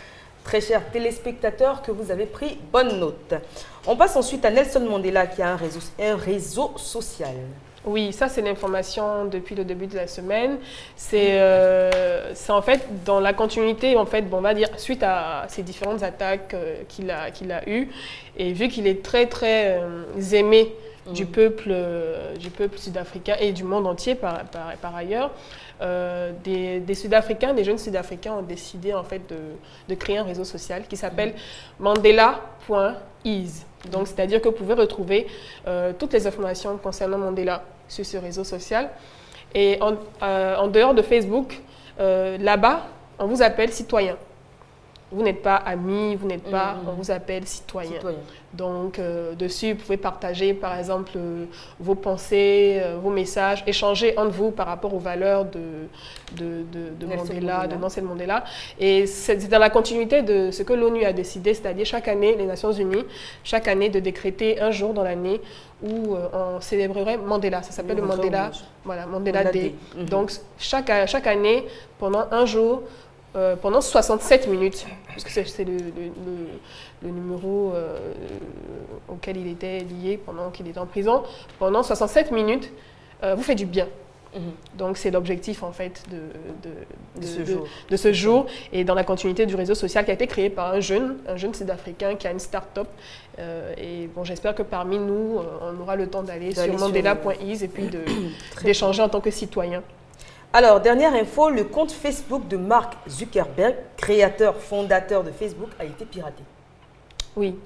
[SPEAKER 1] très chers téléspectateurs, que vous avez pris bonne note. On passe ensuite à Nelson Mandela qui a un réseau, un réseau social.
[SPEAKER 9] Oui, ça c'est l'information depuis le début de la semaine. C'est euh, en fait dans la continuité, en fait, bon, on va dire, suite à ces différentes attaques euh, qu'il a, qu'il a eues, et vu qu'il est très très euh, aimé mmh. du peuple, euh, du peuple sud-africain et du monde entier par, par, par ailleurs, euh, des, des Sud-Africains, des jeunes Sud-Africains ont décidé en fait de, de créer un réseau social qui s'appelle mmh. mandela point ease. Donc, c'est-à-dire que vous pouvez retrouver euh, toutes les informations concernant Mandela sur ce réseau social. Et en, euh, en dehors de Facebook, euh, là-bas, on vous appelle citoyen. Vous n'êtes pas amis, vous n'êtes pas, mmh. on vous appelle citoyen. citoyen. Donc, euh, dessus, vous pouvez partager, par exemple, euh, vos pensées, euh, vos messages, échanger entre vous par rapport aux valeurs de, de, de, de Mandela, Mandela, de Nelson Mandela. Et c'est dans la continuité de ce que l'ONU a décidé, c'est-à-dire chaque année, les Nations Unies, chaque année, de décréter un jour dans l'année où euh, on célébrerait Mandela. Ça s'appelle le Mandela, voilà, Mandela, Mandela Day. Day. Mmh. Donc, chaque, chaque année, pendant un jour, Euh, pendant soixante-sept minutes, parce que c'est le, le, le, le numéro euh, auquel il était lié pendant qu'il était en prison, pendant soixante-sept minutes, euh, vous faites du bien. Mm-hmm. Donc c'est l'objectif en fait de, de, de, de, ce, de, jour. de ce jour, et dans la continuité du réseau social qui a été créé par un jeune, un jeune sud-africain qui a une start-up. Euh, et bon, j'espère que parmi nous, euh, on aura le temps d'aller sur mandela point ease et puis d'échanger en tant que citoyen.
[SPEAKER 1] Alors, dernière info, le compte Facebook de Mark Zuckerberg, créateur, fondateur de Facebook, a été piraté.
[SPEAKER 9] Oui,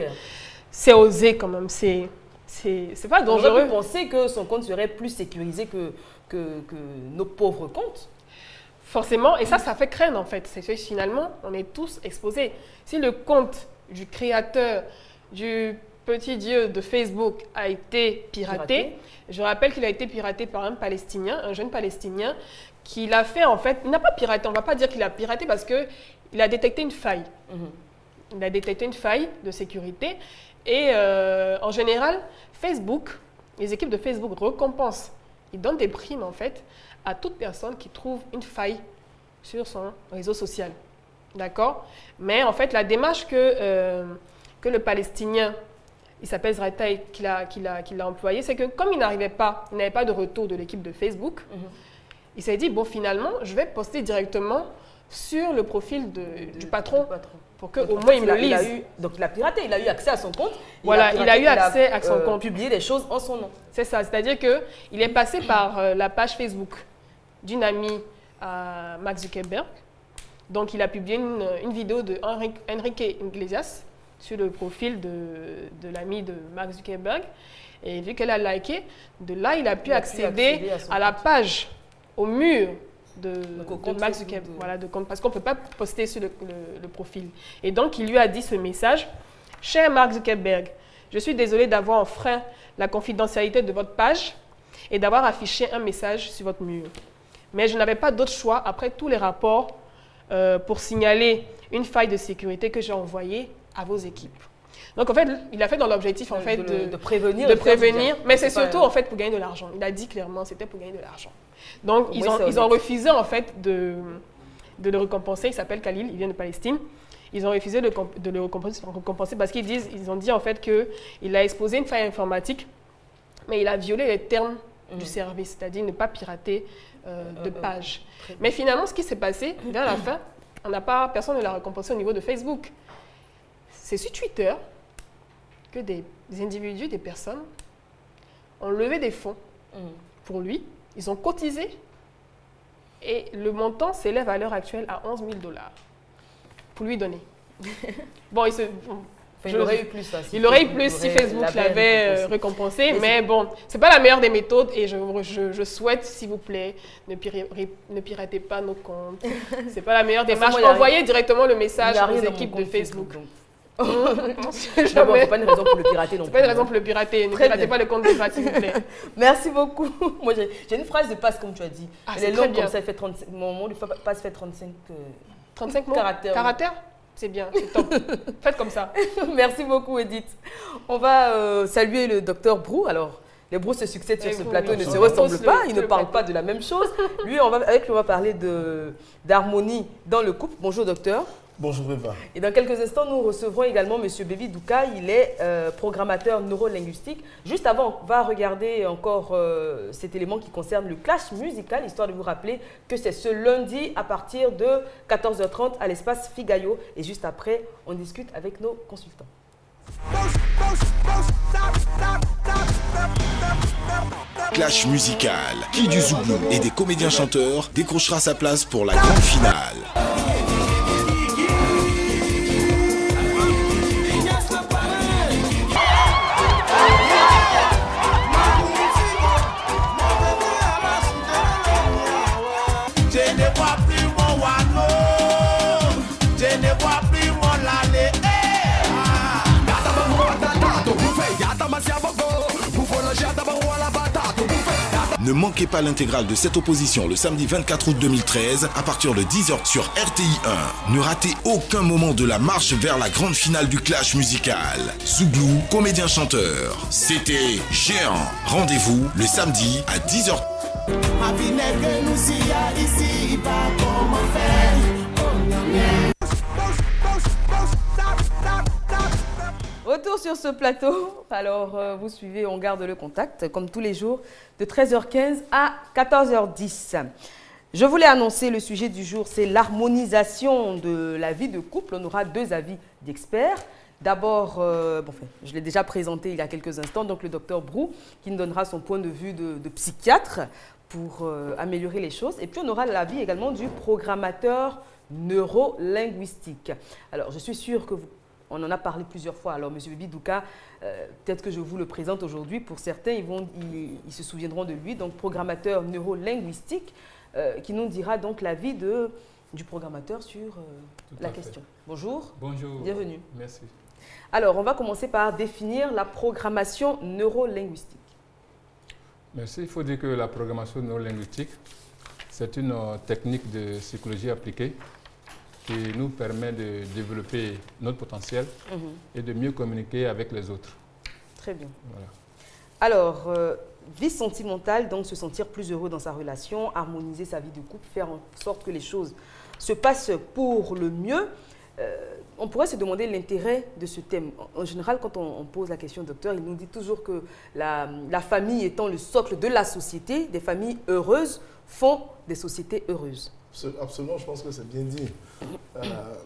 [SPEAKER 9] c'est osé quand même, c'est pas dangereux.
[SPEAKER 1] On aurait pu penser que son compte serait plus sécurisé que, que, que nos pauvres comptes.
[SPEAKER 9] Forcément, et ça, ça fait craindre en fait. C'est que finalement, on est tous exposés. Si le compte du créateur, du petit dieu de Facebook a été piraté, piraté. Je rappelle qu'il a été piraté par un Palestinien, un jeune Palestinien, qui l'a fait en fait, il n'a pas piraté, on ne va pas dire qu'il a piraté parce qu'il a détecté une faille. Mm-hmm. Il a détecté une faille de sécurité et euh, en général, Facebook, les équipes de Facebook récompensent, ils donnent des primes en fait à toute personne qui trouve une faille sur son réseau social. D'accord? Mais en fait, la démarche que, euh, que le Palestinien, il s'appelle Zraïtaï, qu'il a, qu'il a, qu'il a employé, c'est que comme il n'arrivait pas, il n'avait pas de retour de l'équipe de Facebook, mm-hmm. il s'est dit, bon, finalement, je vais poster directement sur le profil de, de, du patron, patron. pour qu'au moins il me le lise.
[SPEAKER 1] Il a eu, donc il a piraté, il a eu accès à son compte.
[SPEAKER 9] Il voilà, a piraté, il a eu accès il a, à son euh, compte.
[SPEAKER 1] Publié des choses en son nom.
[SPEAKER 9] C'est ça, c'est-à-dire qu'il est passé par euh, la page Facebook d'une amie à Mark Zuckerberg. Donc il a publié une, une vidéo de Enrique Iglesias sur le profil de, de l'ami de Mark Zuckerberg. Et vu qu'elle a liké, de là, il a pu il a accéder, pu accéder à, à la page, au mur de, de Mark Zuckerberg. De... Voilà, de, parce qu'on ne peut pas poster sur le, le, le profil. Et donc, il lui a dit ce message. « Cher Mark Zuckerberg, je suis désolé d'avoir enfreint la confidentialité de votre page et d'avoir affiché un message sur votre mur. Mais je n'avais pas d'autre choix après tous les rapports euh, pour signaler une faille de sécurité que j'ai envoyée à vos équipes. » Donc, en fait, il a fait dans l'objectif en fait, de, de,
[SPEAKER 1] de prévenir,
[SPEAKER 9] de prévenir mais c'est surtout en fait, pour gagner de l'argent. Il a dit clairement c'était pour gagner de l'argent. Donc, ils ont, ils ont refusé en fait, de, de le récompenser. Il s'appelle Khalil, il vient de Palestine. Ils ont refusé de, de le récompenser, récompenser parce qu'ils disent, ils ont dit en fait qu'il a exposé une faille informatique, mais il a violé les termes mmh. du service, c'est-à-dire ne pas pirater euh, de page. Euh, mais finalement, ce qui s'est passé, vers la fin, on n'a pas, personne ne l'a récompensé au niveau de Facebook. C'est sur Twitter que des individus, des personnes, ont levé des fonds mmh. pour lui. Ils ont cotisé et le montant s'élève à l'heure actuelle à onze mille dollars pour lui donner. Bon, il, se, bon,
[SPEAKER 1] enfin, il aurait eu plus. Ça,
[SPEAKER 9] si il aurait eu plus si Facebook l'avait récompensé, mais, mais bon, c'est pas la meilleure des méthodes et je, je, je souhaite, s'il vous plaît, ne, pir, ne piratez pas nos comptes. C'est pas la meilleure démarche. Envoyez directement le message aux équipes de Facebook.
[SPEAKER 1] Facebook D'abord, c'est pas une raison pour le pirater non plus.
[SPEAKER 9] C'est pas une raison pour le pirater. Ne piratez pas le compte de Pat, s'il vous plaît.
[SPEAKER 1] Merci beaucoup. Moi, j'ai une phrase de passe, comme tu as dit. Ah, elle est longue comme ça, elle fait trente-cinq. Mon mot de passe fait trente-cinq, euh,
[SPEAKER 9] trente-cinq mots
[SPEAKER 1] caractères.
[SPEAKER 9] Caractères, c'est bien, c'est top. Faites comme ça.
[SPEAKER 1] Merci beaucoup, Edith. On va euh, saluer le docteur Brou. Alors, les Brou se succèdent sur ce plateau, ne se ressemblent pas, ils ne parlent pas de la même chose. Lui, on va, avec lui, on va parler d'harmonie dans le couple. Bonjour, docteur.
[SPEAKER 10] Bonjour Eva.
[SPEAKER 1] Et dans quelques instants, nous recevrons également M. Baby Douka. Il est euh, programmateur neurolinguistique. Juste avant, on va regarder encore euh, cet élément qui concerne le clash musical, histoire de vous rappeler que c'est ce lundi à partir de quatorze heures trente à l'espace Figayo. Et juste après, on discute avec nos consultants.
[SPEAKER 5] Clash musical. Qui du Zouglou et des comédiens chanteurs décrochera sa place pour la grande finale?
[SPEAKER 6] Je ne vois plus mon Wano, je ne vois plus mon Lale.
[SPEAKER 5] Ne manquez pas l'intégrale de cette opposition le samedi vingt-quatre août deux mille treize à partir de dix heures sur R T I un. Ne ratez aucun moment de la marche vers la grande finale du clash musical. Zouglou, comédien chanteur. C'était géant. Rendez-vous le samedi à dix heures.
[SPEAKER 6] Ma vie n'est que nous y a ici, pas comment faire.
[SPEAKER 1] Retour sur ce plateau. Alors, euh, vous suivez, on garde le contact, comme tous les jours, de treize heures quinze à quatorze heures dix. Je voulais annoncer le sujet du jour, c'est l'harmonisation de la vie de couple. On aura deux avis d'experts. D'abord, euh, bon, enfin, je l'ai déjà présenté il y a quelques instants, donc le docteur Brou, qui nous donnera son point de vue de, de psychiatre pour euh, améliorer les choses. Et puis, on aura l'avis également du programmateur neurolinguistique. Alors, je suis sûre que vous On en a parlé plusieurs fois. Alors, M. Baby Douka, euh, peut-être que je vous le présente aujourd'hui. Pour certains, ils, vont, ils, ils se souviendront de lui. Donc, programmateur neurolinguistique, euh, qui nous dira donc l'avis du programmateur sur euh, la question. Fait. Bonjour.
[SPEAKER 11] Bonjour.
[SPEAKER 1] Bienvenue.
[SPEAKER 11] Merci.
[SPEAKER 1] Alors, on va commencer par définir la programmation neurolinguistique.
[SPEAKER 11] Merci. Il faut dire que la programmation neurolinguistique, c'est une euh, technique de psychologie appliquée qui nous permet de développer notre potentiel mmh. et de mieux communiquer avec les autres.
[SPEAKER 1] Très bien.
[SPEAKER 11] Voilà.
[SPEAKER 1] Alors, euh, vie sentimentale, donc se sentir plus heureux dans sa relation, harmoniser sa vie de couple, faire en sorte que les choses se passent pour le mieux. Euh, on pourrait se demander l'intérêt de ce thème. En général, quand on, on pose la question au docteur, il nous dit toujours que la, la famille étant le socle de la société, des familles heureuses font des sociétés heureuses.
[SPEAKER 10] Absolument, je pense que c'est bien dit. Euh,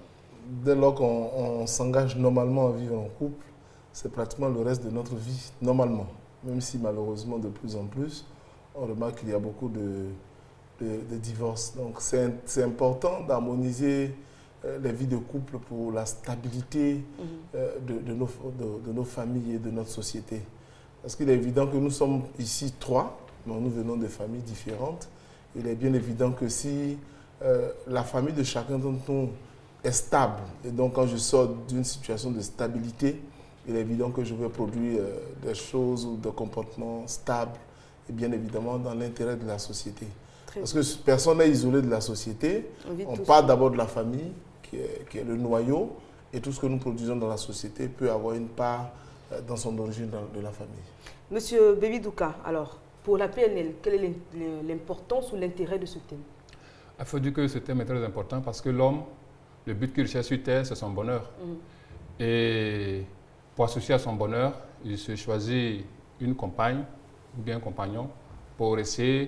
[SPEAKER 10] dès lors qu'on s'engage normalement à vivre en couple, c'est pratiquement le reste de notre vie, normalement. Même si malheureusement, de plus en plus, on remarque qu'il y a beaucoup de, de, de divorces. Donc c'est important d'harmoniser euh, les vies de couple pour la stabilité mmh. euh, de, de, nos, de, de nos familles et de notre société. Parce qu'il est évident que nous sommes ici trois, mais nous venons de familles différentes. Il est bien évident que si euh, la famille de chacun d'entre nous est stable, et donc quand je sors d'une situation de stabilité, il est évident que je vais produire euh, des choses ou des comportements stables, et bien évidemment dans l'intérêt de la société. Très Parce bien. que personne n'est isolé de la société. On, on parle d'abord de la famille, qui est, qui est le noyau, et tout ce que nous produisons dans la société peut avoir une part euh, dans son origine de la famille.
[SPEAKER 1] Monsieur Baby Douka, alors, pour la P N L, quelle est l'importance ou l'intérêt de ce thème?
[SPEAKER 11] Il faut dire que ce thème est très important parce que l'homme, le but qu'il cherche sur Terre, c'est son bonheur. Mmh. Et pour associer à son bonheur, il se choisit une compagne ou bien un compagnon pour essayer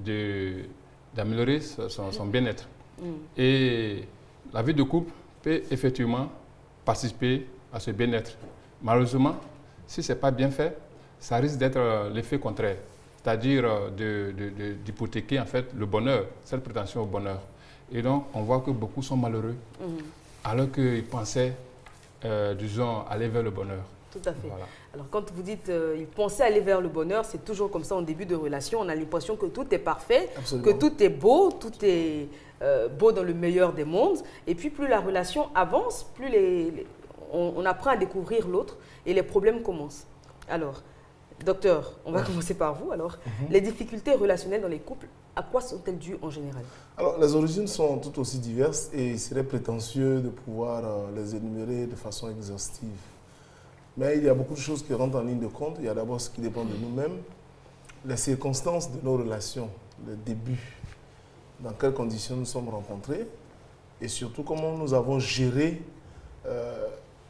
[SPEAKER 11] d'améliorer son, son bien-être. Mmh. Et la vie de couple peut effectivement participer à ce bien-être. Malheureusement, si ce n'est pas bien fait, ça risque d'être l'effet contraire. C'est-à-dire d'hypothéquer en fait le bonheur, cette prétention au bonheur. Et donc, on voit que beaucoup sont malheureux, mmh. alors qu'ils pensaient, euh, disons, aller vers le bonheur.
[SPEAKER 1] Tout à fait. Voilà. Alors, quand vous dites euh, ils pensaient aller vers le bonheur, c'est toujours comme ça en début de relation. On a l'impression que tout est parfait, Absolument. que tout est beau, tout est euh, beau dans le meilleur des mondes. Et puis, plus la relation avance, plus les, les, on, on apprend à découvrir l'autre et les problèmes commencent. Alors, docteur, on va commencer par vous. Alors, mm-hmm. les difficultés relationnelles dans les couples, à quoi sont-elles dues en général?
[SPEAKER 10] Alors, les origines sont tout aussi diverses et il serait prétentieux de pouvoir euh, les énumérer de façon exhaustive. Mais il y a beaucoup de choses qui rentrent en ligne de compte. Il y a d'abord ce qui dépend de nous-mêmes, les circonstances de nos relations, le début, dans quelles conditions nous sommes rencontrés, et surtout comment nous avons géré euh,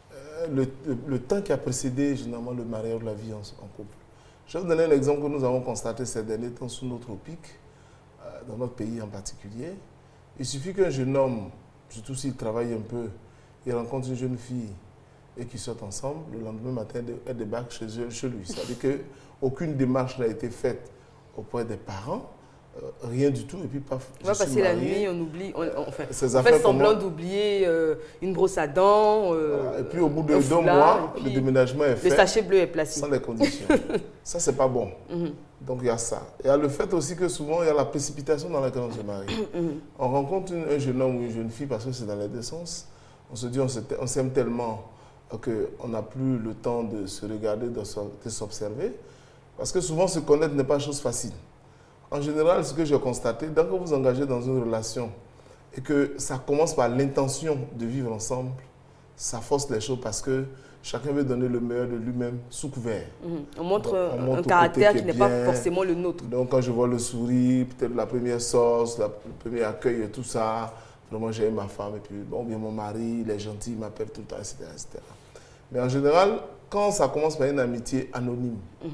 [SPEAKER 10] le, le, le temps qui a précédé généralement le mariage ou la vie en, en couple. Je vais vous donner un exemple que nous avons constaté ces derniers temps sous nos tropiques, euh, dans notre pays en particulier. Il suffit qu'un jeune homme, surtout s'il travaille un peu, il rencontre une jeune fille et qu'ils sortent ensemble, le lendemain matin, elle débarque chez, eux, chez lui. C'est-à-dire qu'aucune démarche n'a été faite auprès des parents, euh, rien du tout, et puis paf,
[SPEAKER 1] on va passer la nuit, on oublie, on, on, enfin,
[SPEAKER 10] Ces
[SPEAKER 1] on fait semblant d'oublier euh, une brosse à dents, euh,
[SPEAKER 10] voilà. Et puis au bout de deux mois, le déménagement est fait.
[SPEAKER 1] Le sachet bleu est placé.
[SPEAKER 10] Sans les conditions. Ça, c'est pas bon. Mm-hmm. Donc il y a ça. Il y a le fait aussi que souvent, il y a la précipitation dans laquelle on se marie. Mm-hmm. On rencontre une, un jeune homme ou une jeune fille, parce que c'est dans les deux sens, on se dit, on s'aime tellement qu'on n'a plus le temps de se regarder, de s'observer. Parce que souvent, se connaître n'est pas chose facile. En général, ce que j'ai constaté, dès que vous vous engagez dans une relation et que ça commence par l'intention de vivre ensemble, ça force les choses parce que chacun veut donner le meilleur de lui-même sous couvert.
[SPEAKER 1] Mmh. On montre, donc, on montre un caractère qui n'est pas forcément le nôtre.
[SPEAKER 10] Donc quand je vois le sourire, peut-être la première sauce, la, le premier accueil et tout ça, vraiment j'ai ma femme et puis bon, bien mon mari, il est gentil, il m'appelle tout le temps, et cetera, et cetera. Mais en général, quand ça commence par une amitié anonyme, mmh.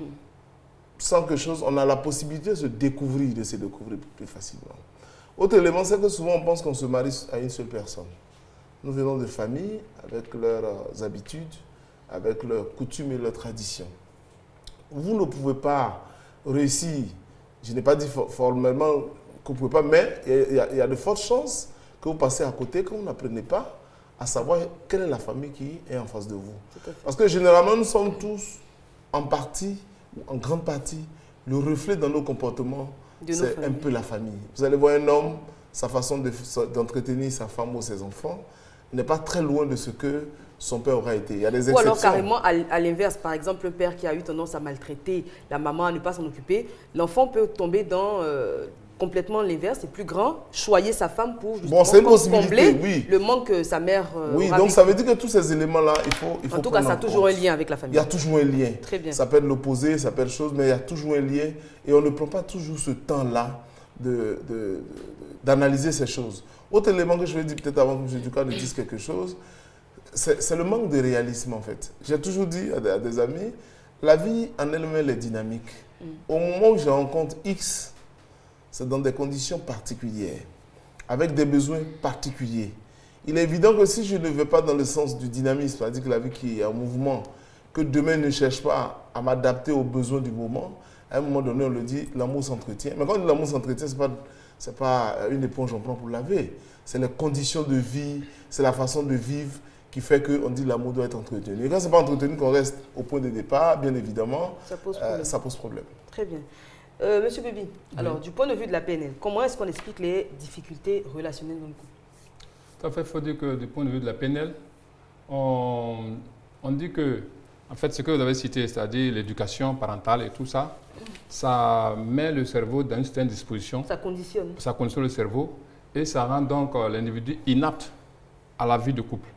[SPEAKER 10] sans quelque chose, on a la possibilité de se découvrir, de se découvrir plus facilement. Autre élément, c'est que souvent on pense qu'on se marie à une seule personne. Nous venons de familles avec leurs euh, habitudes, avec leurs coutumes et leurs traditions. Vous ne pouvez pas réussir, je n'ai pas dit formellement que vous ne pouvez pas, mais il y, y a de fortes chances que vous passez à côté, que vous n'apprenez pas à savoir quelle est la famille qui est en face de vous. Parce que généralement, nous sommes tous en partie, en grande partie, le reflet dans nos comportements, c'est un peu la famille. Vous allez voir un homme, sa façon d'entretenir sa femme ou ses enfants n'est pas très loin de ce que son père aura été. Il y a des exceptions.
[SPEAKER 1] Ou alors carrément à l'inverse, par exemple, un père qui a eu tendance à maltraiter la maman, à ne pas s'en occuper, l'enfant peut tomber dans euh, complètement l'inverse, c'est plus grand, choyer sa femme pour justement
[SPEAKER 10] bon,
[SPEAKER 1] combler
[SPEAKER 10] oui.
[SPEAKER 1] le manque que sa mère euh,
[SPEAKER 10] Oui, donc vécu. Ça veut dire que tous ces éléments-là, il faut, il faut
[SPEAKER 1] En tout cas, ça a toujours
[SPEAKER 10] compte.
[SPEAKER 1] un lien avec la famille.
[SPEAKER 10] Il y a toujours un lien.
[SPEAKER 1] Très bien.
[SPEAKER 10] Ça peut être l'opposé, ça peut être chose, mais il y a toujours un lien et on ne prend pas toujours ce temps-là de, de, de, d'analyser ces choses. Autre élément que je vais dire peut-être avant que M. Duka ne dise quelque chose, c'est le manque de réalisme en fait. J'ai toujours dit à des, à des amis, la vie en elle-même est dynamique. Mm. Au moment où je rencontre X, c'est dans des conditions particulières, avec des besoins particuliers. Il est évident que si je ne vais pas dans le sens du dynamisme, c'est-à-dire que la vie qui est en mouvement, que demain ne cherche pas à m'adapter aux besoins du moment, à un moment donné on le dit, l'amour s'entretient. Mais quand l'amour s'entretient, ce n'est pas, c'est pas une éponge on prend pour laver. C'est les conditions de vie, c'est la façon de vivre qui fait qu'on dit que l'amour doit être entretenu. Et quand ce n'est pas entretenu, qu'on reste au point de départ, bien évidemment,
[SPEAKER 1] ça pose problème.
[SPEAKER 10] Euh, ça pose problème.
[SPEAKER 1] Très bien. Euh, Monsieur Bébi, oui. Alors du point de vue de la P N L, comment est-ce qu'on explique les difficultés relationnelles dans le couple?
[SPEAKER 11] Tout à fait, il faut dire que du point de vue de la P N L, on, on dit que, en fait, ce que vous avez cité, c'est-à-dire l'éducation parentale et tout ça, ça met le cerveau dans une certaine disposition.
[SPEAKER 1] Ça conditionne.
[SPEAKER 11] Ça conditionne le cerveau et ça rend donc l'individu inapte à la vie de couple.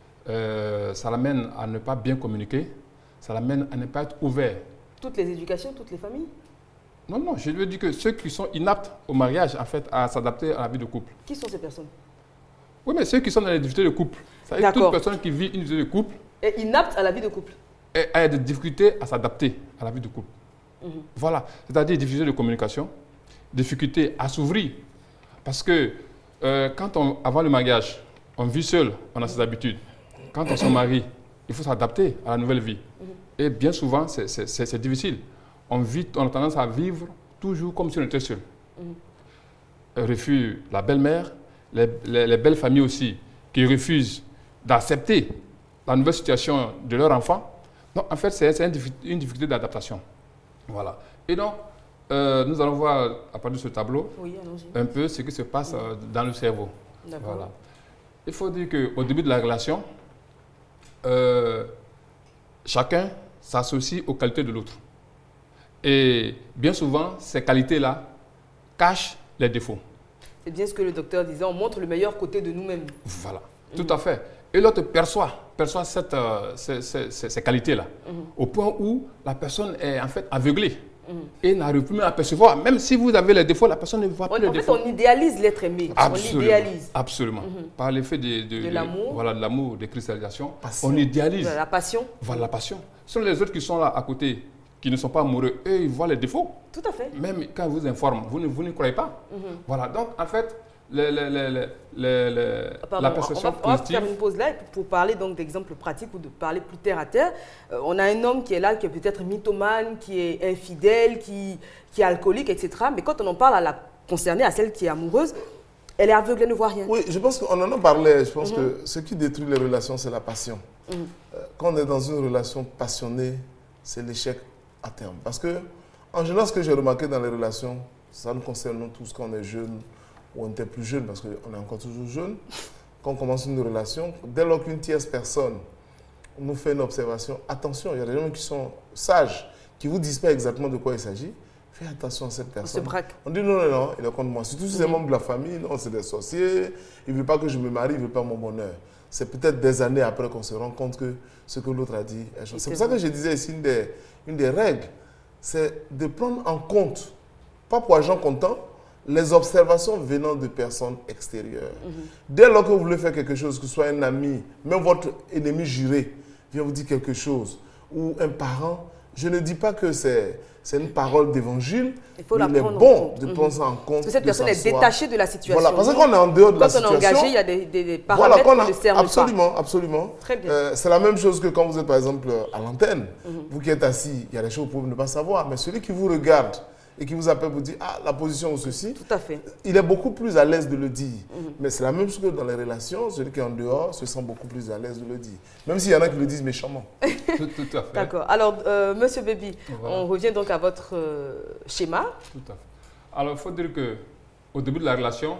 [SPEAKER 11] Euh, ça l'amène à ne pas bien communiquer, ça l'amène à ne pas être ouvert.
[SPEAKER 1] Toutes les éducations, toutes les familles?
[SPEAKER 11] Non, non, je lui ai dit que ceux qui sont inaptes au mariage, en fait, à s'adapter à la vie de couple.
[SPEAKER 1] Qui sont ces personnes?
[SPEAKER 11] Oui, mais ceux qui sont dans les difficultés de couple. C'est-à-dire toute personne qui vit une vie de couple.
[SPEAKER 1] Et inapte à la vie de couple.
[SPEAKER 11] Et a des difficultés à s'adapter à la vie de couple. Mm-hmm. Voilà, c'est-à-dire difficultés de communication, difficultés à s'ouvrir. Parce que euh, quand on, avant le mariage, on vit seul, on a ses habitudes. Quand on se marie, il faut s'adapter à la nouvelle vie. Mm-hmm. Et bien souvent, c'est difficile. On, vit, on a tendance à vivre toujours comme si on était seul. Mm-hmm. Refuse la belle-mère, les, les, les belles familles aussi, qui refusent d'accepter la nouvelle situation de leur enfant. Donc, en fait, c'est une, une difficulté d'adaptation. Voilà. Et donc, euh, nous allons voir, à partir de ce tableau,
[SPEAKER 1] oui,
[SPEAKER 11] un peu ce qui se passe euh, dans le cerveau. Voilà. Il faut dire qu'au début de la relation, euh, chacun s'associe aux qualités de l'autre. Et bien souvent, ces qualités-là cachent les défauts.
[SPEAKER 1] C'est bien ce que le docteur disait, on montre le meilleur côté de nous-mêmes.
[SPEAKER 11] Voilà, mmh. tout à fait. Et l'autre perçoit, perçoit cette, euh, ces, ces, ces qualités-là, mmh. au point où la personne est en fait aveuglée Mmh. Et n'arrive plus à percevoir. Même si vous avez les défauts, la personne ne voit
[SPEAKER 1] on,
[SPEAKER 11] plus les
[SPEAKER 1] en
[SPEAKER 11] défauts.
[SPEAKER 1] En fait, on idéalise l'être aimé.
[SPEAKER 11] Absolument.
[SPEAKER 1] On idéalise.
[SPEAKER 11] Absolument. Mmh. Par l'effet de, de,
[SPEAKER 1] de l'amour.
[SPEAKER 11] Voilà, de l'amour, de cristallisation. Passion. On idéalise.
[SPEAKER 1] La passion.
[SPEAKER 11] Voilà, la passion. Ce sont les autres qui sont là à côté, qui ne sont pas amoureux. Eux, ils voient les défauts.
[SPEAKER 1] Tout à fait.
[SPEAKER 11] Même quand ils vous informent, vous ne, vous ne croyez pas. Mmh. Voilà. Donc, en fait, le, le, le, le, le, le,
[SPEAKER 1] Pardon,
[SPEAKER 11] la perception
[SPEAKER 1] on va,
[SPEAKER 11] positive.
[SPEAKER 1] On va faire une pause là pour parler donc d'exemples pratiques ou de parler plus terre à terre. Euh, on a un homme qui est là, qui est peut-être mythomane, qui est infidèle, qui, qui est alcoolique, et cetera. Mais quand on en parle à la concernée, à celle qui est amoureuse, elle est aveugle, elle ne voit rien.
[SPEAKER 10] Oui, je pense qu'on en a parlé. Je pense mm-hmm. que ce qui détruit les relations, c'est la passion. Mm-hmm. euh, quand on est dans une relation passionnée, c'est l'échec à terme. Parce que, en général, ce que j'ai remarqué dans les relations, ça nous concerne tous quand on est jeune, ou on était plus jeune, parce qu'on est encore toujours jeune, quand on commence une relation, dès lors qu'une tierce personne nous fait une observation, attention, il y a des gens qui sont sages, qui ne vous disent pas exactement de quoi il s'agit, faites attention à cette personne.
[SPEAKER 1] On se braque.
[SPEAKER 10] On dit non, non, non, il est contre moi. Surtout si c'est un membre de la famille, non, c'est des sorciers, il ne veut pas que je me marie, il ne veut pas mon bonheur. C'est peut-être des années après qu'on se rend compte que ce que l'autre a dit est chose. C'est pour ça que je disais ici, une des, une des règles, c'est de prendre en compte, pas pour agent comptant, les observations venant de personnes extérieures. Mm-hmm. Dès lors que vous voulez faire quelque chose, que ce soit un ami, même votre ennemi juré vient vous dire quelque chose, ou un parent, je ne dis pas que c'est une parole d'évangile, mais il est bon de mm-hmm. prendre ça en compte.
[SPEAKER 1] Parce que cette personne est détachée de la situation.
[SPEAKER 10] Voilà, parce qu'on est en dehors de
[SPEAKER 1] quand
[SPEAKER 10] la situation.
[SPEAKER 1] Quand on est engagé, il y a des, des, des paramètres
[SPEAKER 10] voilà,
[SPEAKER 1] qui ne servent
[SPEAKER 10] absolument,
[SPEAKER 1] pas.
[SPEAKER 10] Absolument,
[SPEAKER 1] Très bien.
[SPEAKER 10] Euh, c'est la même chose que quand vous êtes par exemple à l'antenne. Mm-hmm. Vous qui êtes assis, il y a des choses que vous pouvez ne pas savoir, mais celui qui vous regarde, et qui vous appelle pour dire « Ah, la position ou ceci »,
[SPEAKER 1] tout à fait. Il
[SPEAKER 10] est beaucoup plus à l'aise de le dire. Mm-hmm. Mais c'est la même chose que dans les relations, celui qui est en dehors se sent beaucoup plus à l'aise de le dire. Même s'il y en a qui le disent méchamment.
[SPEAKER 11] tout, tout à fait.
[SPEAKER 1] D'accord. Alors, euh, Monsieur Baby, voilà. On revient donc à votre euh, schéma.
[SPEAKER 11] Tout à fait. Alors, il faut dire qu'au début de la relation,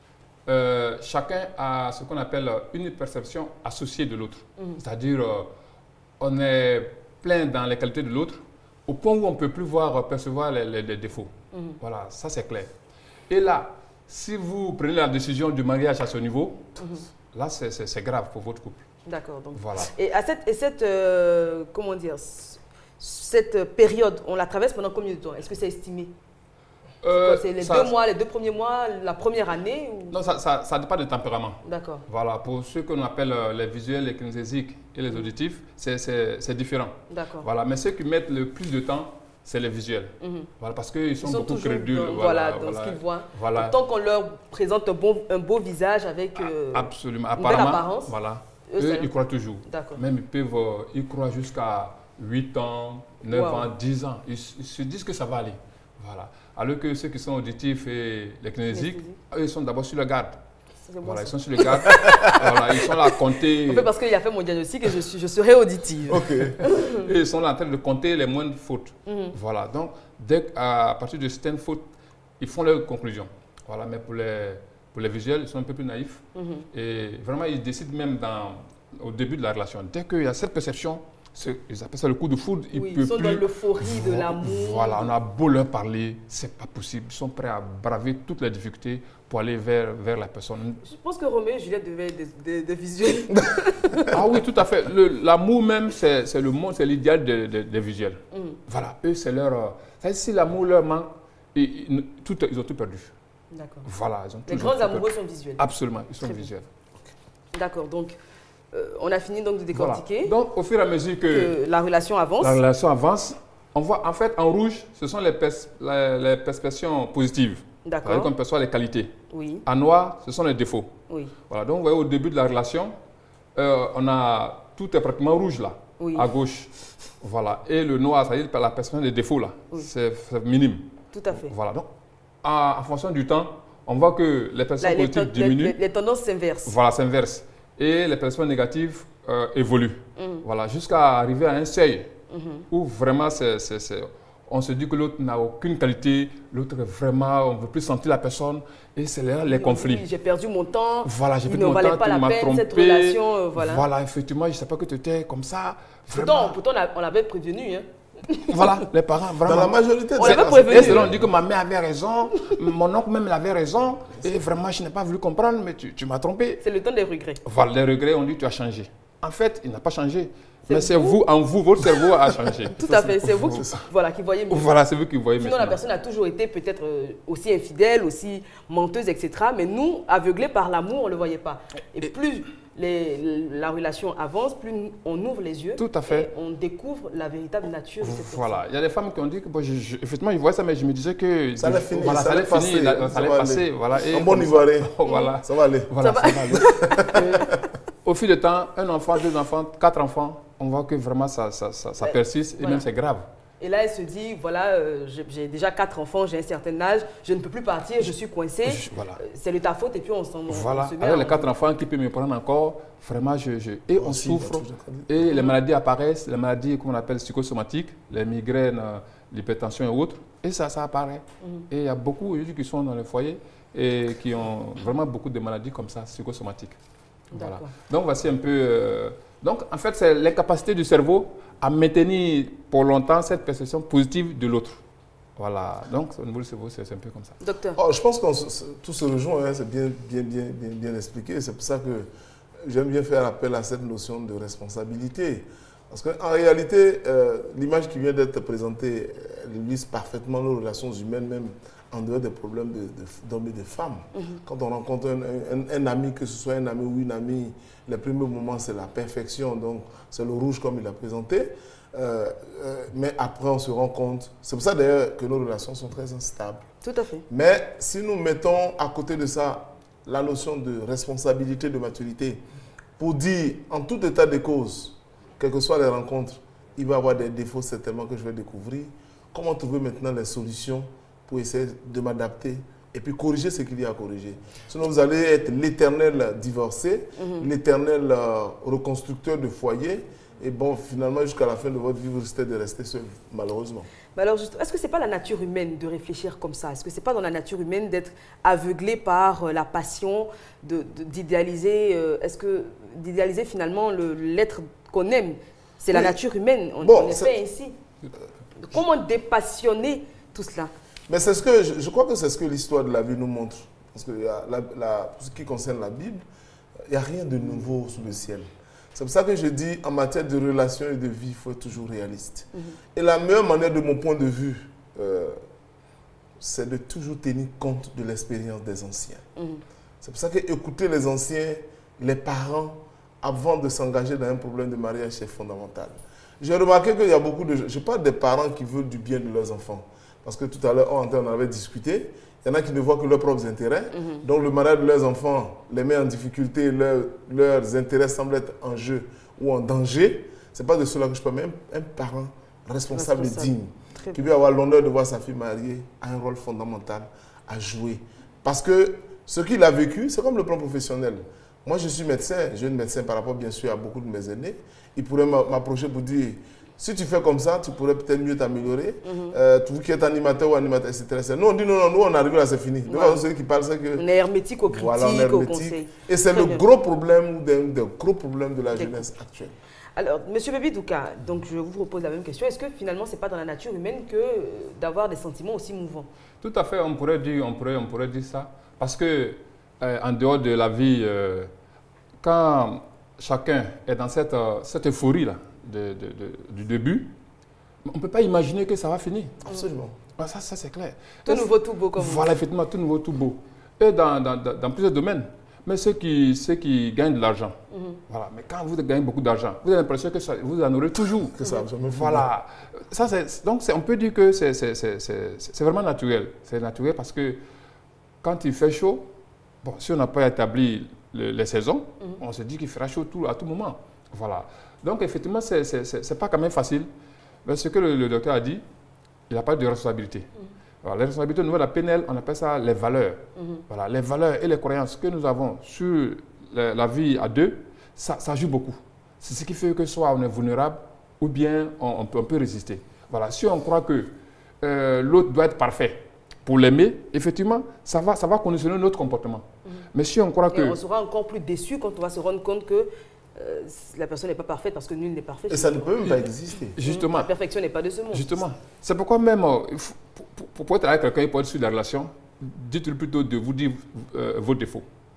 [SPEAKER 11] euh, chacun a ce qu'on appelle une perception associée de l'autre. Mm-hmm. C'est-à-dire, euh, on est plein dans les qualités de l'autre, au point où on ne peut plus voir, percevoir les, les, les défauts. Mmh. Voilà, ça c'est clair. Et là, si vous prenez la décision du mariage à ce niveau, mmh. là c'est grave pour votre couple.
[SPEAKER 1] D'accord.
[SPEAKER 11] Voilà.
[SPEAKER 1] Et, à cette, et cette, euh, comment dire, cette période, on la traverse pendant combien de temps? Est-ce que c'est estimé? Euh, c'est les ça, deux mois, les deux premiers mois, la première année ou...
[SPEAKER 11] Non, ça, ça, ça dépend du tempérament.
[SPEAKER 1] D'accord.
[SPEAKER 11] Voilà, pour ceux qu'on appelle les visuels, les kinesthésiques et les auditifs, c'est différent.
[SPEAKER 1] D'accord.
[SPEAKER 11] Voilà, mais ceux qui mettent le plus de temps, c'est les visuels. Mm-hmm. Voilà, parce qu'ils sont, sont beaucoup crédules.
[SPEAKER 1] Dans, voilà, dans voilà, ce qu'ils voient. Voilà. Tant qu'on leur présente un, bon, un beau visage avec euh,
[SPEAKER 11] Absolument.
[SPEAKER 1] une belle apparence.
[SPEAKER 11] Voilà. Eux, eux ils croient toujours. Même ils peuvent, euh, ils croient jusqu'à huit ans, neuf wow. ans, dix ans. Ils, ils se disent que ça va aller. Voilà. Alors que ceux qui sont auditifs et les kinesthésiques, eux, ils sont d'abord sur le garde. Voilà, ils sont sur le garde. Voilà, ils sont là à compter.
[SPEAKER 1] En fait, parce qu'il a fait mon diagnostic et je, suis, je serai auditive.
[SPEAKER 11] Ok. Et ils sont là en train de compter les moindres fautes. Mm-hmm. Voilà. Donc, dès à, à partir de certaines fautes, ils font leurs conclusions. Voilà. Mais pour les, pour les visuels, ils sont un peu plus naïfs. Mm-hmm. Et vraiment, ils décident même dans, au début de la relation. Dès qu'il y a cette perception, ils appellent ça le coup de foudre. Ils,
[SPEAKER 1] oui,
[SPEAKER 11] peuvent
[SPEAKER 1] ils sont
[SPEAKER 11] plus...
[SPEAKER 1] dans l'euphorie de l'amour.
[SPEAKER 11] Voilà, on a beau leur parler, c'est pas possible. Ils sont prêts à braver toutes les difficultés pour aller vers, vers la personne.
[SPEAKER 1] Je pense que Roméo et Juliette devaient être des, des, des visuels.
[SPEAKER 11] Ah oui, tout à fait. L'amour même, c'est le monde, c'est l'idéal des de, de visuels. Mm. Voilà, eux, c'est leur... Si l'amour leur manque, ils, ils, tout, ils ont tout perdu.
[SPEAKER 1] D'accord.
[SPEAKER 11] Voilà, ils ont
[SPEAKER 1] Les grands amoureux sont visuels.
[SPEAKER 11] Absolument, ils sont visuels.
[SPEAKER 1] D'accord, donc... Euh, on a fini donc de décortiquer.
[SPEAKER 11] Voilà. Donc, au fur et à mesure que,
[SPEAKER 1] que la relation avance,
[SPEAKER 11] la relation avance, on voit en fait en rouge, ce sont les, pers les, les perceptions positives. D'accord. On perçoit les qualités.
[SPEAKER 1] Oui.
[SPEAKER 11] En noir, ce sont les défauts.
[SPEAKER 1] Oui.
[SPEAKER 11] Voilà. Donc, vous voyez, au début de la relation, euh, on a tout est pratiquement rouge là, oui. à gauche. Voilà. Et le noir, ça veut dire la perception des défauts là, oui. c'est minime.
[SPEAKER 1] Tout à fait.
[SPEAKER 11] Voilà. Donc, en, en fonction du temps, on voit que les perceptions
[SPEAKER 1] là,
[SPEAKER 11] positives diminuent.
[SPEAKER 1] Les, les tendances s'inversent.
[SPEAKER 11] Voilà, s'inversent. Et les perceptions négatives euh, évoluent. Mm. Voilà, jusqu'à arriver à un seuil mm-hmm. où vraiment c'est, c'est, c'est, on se dit que l'autre n'a aucune qualité, l'autre vraiment, on ne veut plus sentir la personne, et c'est là les oui, conflits.
[SPEAKER 1] Oui, j'ai perdu mon temps,
[SPEAKER 11] voilà, j'ai
[SPEAKER 1] il
[SPEAKER 11] perdu
[SPEAKER 1] ne
[SPEAKER 11] mon temps,
[SPEAKER 1] pas la peine,
[SPEAKER 11] trompé,
[SPEAKER 1] cette relation. Euh, voilà.
[SPEAKER 11] voilà, effectivement, je ne sais pas que tu étais comme ça.
[SPEAKER 1] Pourtant, pourtant on l'avait prévenu. Hein.
[SPEAKER 11] Voilà, les parents, vraiment.
[SPEAKER 10] Dans la majorité
[SPEAKER 1] on l'avait prévenu.
[SPEAKER 11] Et on dit que ma mère avait raison, mon oncle même avait raison, et vraiment, je n'ai pas voulu comprendre, mais tu, tu m'as trompé.
[SPEAKER 1] C'est le temps des regrets.
[SPEAKER 11] Voilà, les regrets, on dit que tu as changé. En fait, il n'a pas changé. Mais c'est vous, en vous, votre cerveau a changé.
[SPEAKER 1] Tout à fait, c'est vous qui, voilà, qui voyez mieux.
[SPEAKER 11] Voilà, c'est vous qui voyez mieux.
[SPEAKER 1] Sinon, la personne a toujours été peut-être euh, aussi infidèle, aussi menteuse, et cetera. Mais nous, aveuglés par l'amour, on ne le voyait pas. Et, et plus les, la relation avance, plus on ouvre les yeux.
[SPEAKER 11] Tout à fait.
[SPEAKER 1] Et on découvre la véritable nature de cette personne.
[SPEAKER 11] Voilà, il y a des femmes qui ont dit que, bon, je, je, effectivement, ils voient ça, mais je me disais que
[SPEAKER 10] ça allait finir,
[SPEAKER 11] voilà, ça allait passer, ça, ça allait passer, voilà.
[SPEAKER 10] Et un bon Ivoirien,
[SPEAKER 11] voilà,
[SPEAKER 10] ça va aller.
[SPEAKER 11] Voilà,
[SPEAKER 1] ça
[SPEAKER 11] ça
[SPEAKER 1] va.
[SPEAKER 11] va aller. Au fil du temps, un enfant, deux enfants, quatre enfants, on voit que vraiment ça, ça, ça, ça persiste et voilà. Même c'est grave.
[SPEAKER 1] Et là, elle se dit, voilà, euh, j'ai déjà quatre enfants, j'ai un certain âge, je ne peux plus partir, je suis coincée,
[SPEAKER 11] voilà.
[SPEAKER 1] C'est de ta faute et puis on s'en
[SPEAKER 11] Voilà,
[SPEAKER 1] on se met
[SPEAKER 11] avec
[SPEAKER 1] en...
[SPEAKER 11] les quatre enfants qui peuvent me prendre encore, vraiment, je, je... et on aussi, souffre, et les maladies apparaissent, les maladies qu'on appelle psychosomatiques, les migraines, l'hypertension et autres, et ça, ça apparaît. Mm-hmm. Et il y a beaucoup qui sont dans les foyers et qui ont vraiment beaucoup de maladies comme ça, psychosomatiques. Voilà. Donc voici un peu... Euh, donc en fait, c'est l'incapacité du cerveau à maintenir pour longtemps cette perception positive de l'autre. Voilà. Donc au niveau du cerveau, c'est un peu comme ça.
[SPEAKER 1] Docteur.
[SPEAKER 10] Oh, je pense qu'on tout se rejoint, hein, c'est bien, bien, bien, bien, bien expliqué. C'est pour ça que j'aime bien faire appel à cette notion de responsabilité. Parce qu'en réalité, euh, l'image qui vient d'être présentée illustre parfaitement nos relations humaines, même en dehors des problèmes d'hommes de, de, et de femmes. Mm-hmm. Quand on rencontre un, un, un ami, que ce soit un ami ou une amie, les premiers moments, c'est la perfection, donc c'est le rouge comme il a présenté. Euh, euh, mais après, on se rend compte. C'est pour ça d'ailleurs que nos relations sont très instables.
[SPEAKER 1] Tout à fait.
[SPEAKER 10] Mais si nous mettons à côté de ça la notion de responsabilité, de maturité, pour dire, en tout état de cause, quelles que soient les rencontres, il va y avoir des défauts certainement que je vais découvrir. Comment trouver maintenant les solutions pour essayer de m'adapter et puis corriger ce qu'il y a à corriger. Sinon, vous allez être l'éternel divorcé, mm-hmm. l'éternel euh, reconstructeur de foyer. Et bon, finalement, jusqu'à la fin de votre vie, vous risquez de rester seul, malheureusement.
[SPEAKER 1] Mais alors, est-ce que ce n'est pas la nature humaine de réfléchir comme ça? Est-ce que ce n'est pas dans la nature humaine d'être aveuglé par euh, la passion, d'idéaliser euh, Est-ce que d'idéaliser finalement l'être qu'on aime? C'est oui. La nature humaine, on, bon, on est fait ainsi. Comment dépassionner tout cela?
[SPEAKER 10] Mais c'est ce que je, je crois que c'est ce que l'histoire de la vie nous montre. Parce que la, la, la, pour ce qui concerne la Bible, il n'y a rien de nouveau sous le ciel. C'est pour ça que je dis, en matière de relations et de vie, il faut être toujours réaliste. Mm-hmm. Et la meilleure manière, de mon point de vue, euh, c'est de toujours tenir compte de l'expérience des anciens. Mm-hmm. C'est pour ça qu'écouter les anciens, les parents, avant de s'engager dans un problème de mariage, c'est fondamental. J'ai remarqué qu'il y a beaucoup de... Je parle des parents qui veulent du bien de leurs enfants. Parce que tout à l'heure, on avait discuté. Il y en a qui ne voient que leurs propres intérêts. Mm-hmm. Donc, le mariage de leurs enfants les met en difficulté. Leur, leurs intérêts semblent être en jeu ou en danger. Ce n'est pas de cela que je parle. Mais un, un parent responsable, responsable. et digne, Très qui veut avoir l'honneur de voir sa fille mariée, a un rôle fondamental à jouer. Parce que ce qu'il a vécu, c'est comme le plan professionnel. Moi, je suis médecin, jeune médecin par rapport, bien sûr, à beaucoup de mes aînés. Ils pourraient m'approcher pour dire... Si tu fais comme ça, tu pourrais peut-être mieux t'améliorer. Mm-hmm. euh, tu qui es animateur ou animateur, et cetera. Nous, on dit non, non, nous, on arrive là, c'est fini. Voilà. Nous, celui qui parle, c'est que...
[SPEAKER 1] On est hermétique aux critiques, voilà, aux conseils.
[SPEAKER 10] Et c'est le bien. gros problème, ou des, des gros problèmes de la jeunesse actuelle.
[SPEAKER 1] Alors, M. Baby Douka, donc je vous repose la même question. Est-ce que finalement, ce n'est pas dans la nature humaine que d'avoir des sentiments aussi mouvants? Tout
[SPEAKER 11] à fait, on pourrait dire, on pourrait, on pourrait dire ça. Parce que, euh, en dehors de la vie, euh, quand chacun est dans cette, euh, cette euphorie-là, De, de, de, du début, on ne peut pas imaginer que ça va finir.
[SPEAKER 10] Absolument.
[SPEAKER 11] Ah, ça, ça c'est clair.
[SPEAKER 1] Tout Donc, nouveau, tout beau comme
[SPEAKER 11] Voilà, vous. effectivement, tout nouveau, tout beau. Et dans, dans, dans plusieurs domaines. Mais ceux qui, ceux qui gagnent de l'argent, mm-hmm. voilà. Mais quand vous gagnez beaucoup d'argent, vous avez l'impression que ça, vous en aurez toujours.
[SPEAKER 10] Que ça,
[SPEAKER 11] mm-hmm. Voilà. Ça, donc, on peut dire que c'est vraiment naturel. C'est naturel parce que quand il fait chaud, bon, si on n'a pas établi le, les saisons, mm-hmm. on se dit qu'il fera chaud tout, à tout moment. Voilà. Donc, effectivement, ce n'est pas quand même facile. Mais ce que le, le docteur a dit, il n'a pas de responsabilité. Mm-hmm. Voilà, les responsabilités au niveau de la P N L, on appelle ça les valeurs. Mm-hmm. Voilà, les valeurs et les croyances que nous avons sur la, la vie à deux, ça, ça joue beaucoup. C'est ce qui fait que soit on est vulnérable ou bien on, on, peut, on peut résister. Voilà, si on croit que euh, l'autre doit être parfait pour l'aimer, effectivement, ça va, ça va conditionner notre comportement. Mm-hmm. Mais si on croit
[SPEAKER 1] et
[SPEAKER 11] que...
[SPEAKER 1] on sera encore plus déçu quand on va se rendre compte que Euh, la personne n'est pas parfaite parce que nul n'est parfait.
[SPEAKER 10] Et ça ne peut même pas exister.
[SPEAKER 11] Justement.
[SPEAKER 1] La perfection n'est pas de ce monde.
[SPEAKER 11] Justement. C'est pourquoi même, euh, pour, pour, pour être avec quelqu'un, pour être sur la relation, dites-lui plutôt de vous dire euh, vos défauts.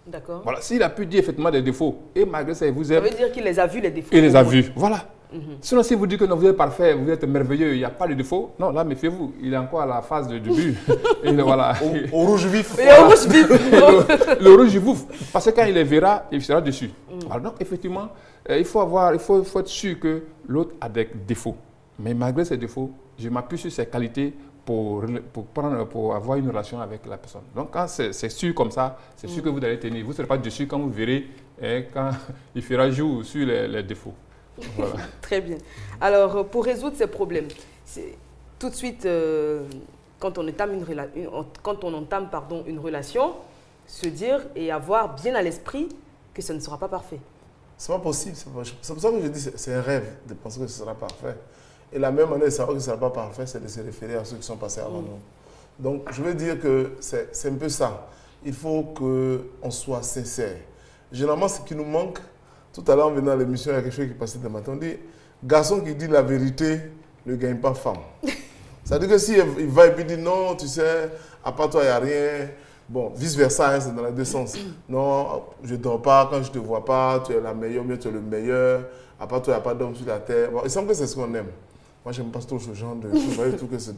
[SPEAKER 1] D'accord.
[SPEAKER 11] Voilà. S'il a pu dire effectivement des défauts, et malgré ça, il vous aime.
[SPEAKER 1] Ça veut dire qu'il les a vus, les défauts.
[SPEAKER 11] Il les a vus, voilà.
[SPEAKER 1] Mm-hmm.
[SPEAKER 11] Sinon, si vous dites que non, vous êtes parfait, vous êtes merveilleux, il n'y a pas de défaut, non, là, méfiez-vous, il est encore à la phase de début. Et voilà.
[SPEAKER 2] Au, au rouge vif.
[SPEAKER 1] Il est au rouge vif.
[SPEAKER 11] le, le rouge vif. Parce que quand il les verra, il sera dessus.
[SPEAKER 1] Mm.
[SPEAKER 11] Alors, donc, effectivement, euh, il, faut avoir, il faut, faut être sûr que l'autre a des défauts. Mais malgré ces défauts, je m'appuie sur ses qualités pour, pour, prendre, pour avoir une relation avec la personne. Donc, quand c'est sûr comme ça, c'est sûr mm. que vous allez tenir. Vous ne serez pas dessus quand vous verrez, hein, quand il fera jour sur les, les défauts. Voilà.
[SPEAKER 1] Très bien. Alors, pour résoudre ces problèmes, tout de suite, euh, quand on entame, une, une, quand on entame pardon, une relation, se dire et avoir bien à l'esprit que ça ne sera pas parfait.
[SPEAKER 10] C'est pas possible. C'est pour ça que je dis que c'est un rêve de penser que ce sera parfait. Et la même année de savoir que ce ne sera pas parfait, c'est de se référer à ceux qui sont passés avant mmh. nous. Donc, je veux dire que c'est un peu ça. Il faut qu'on soit sincère. Généralement, ce qui nous manque, tout à l'heure, en venant à l'émission, il y a quelque chose qui passait de matin. On dit, garçon qui dit la vérité ne gagne pas femme. C'est-à-dire que s'il il va et puis dit non, tu sais, à part toi, il n'y a rien. Bon, vice-versa, hein, c'est dans les deux sens. Non, je ne dors pas quand je ne te vois pas, tu es la meilleure, mieux tu es le meilleur. À part toi, il n'y a pas d'homme sur la terre. Bon, il semble que c'est ce qu'on aime. Moi, je n'aime pas trop ce genre de... Vous voyez tout que c'est...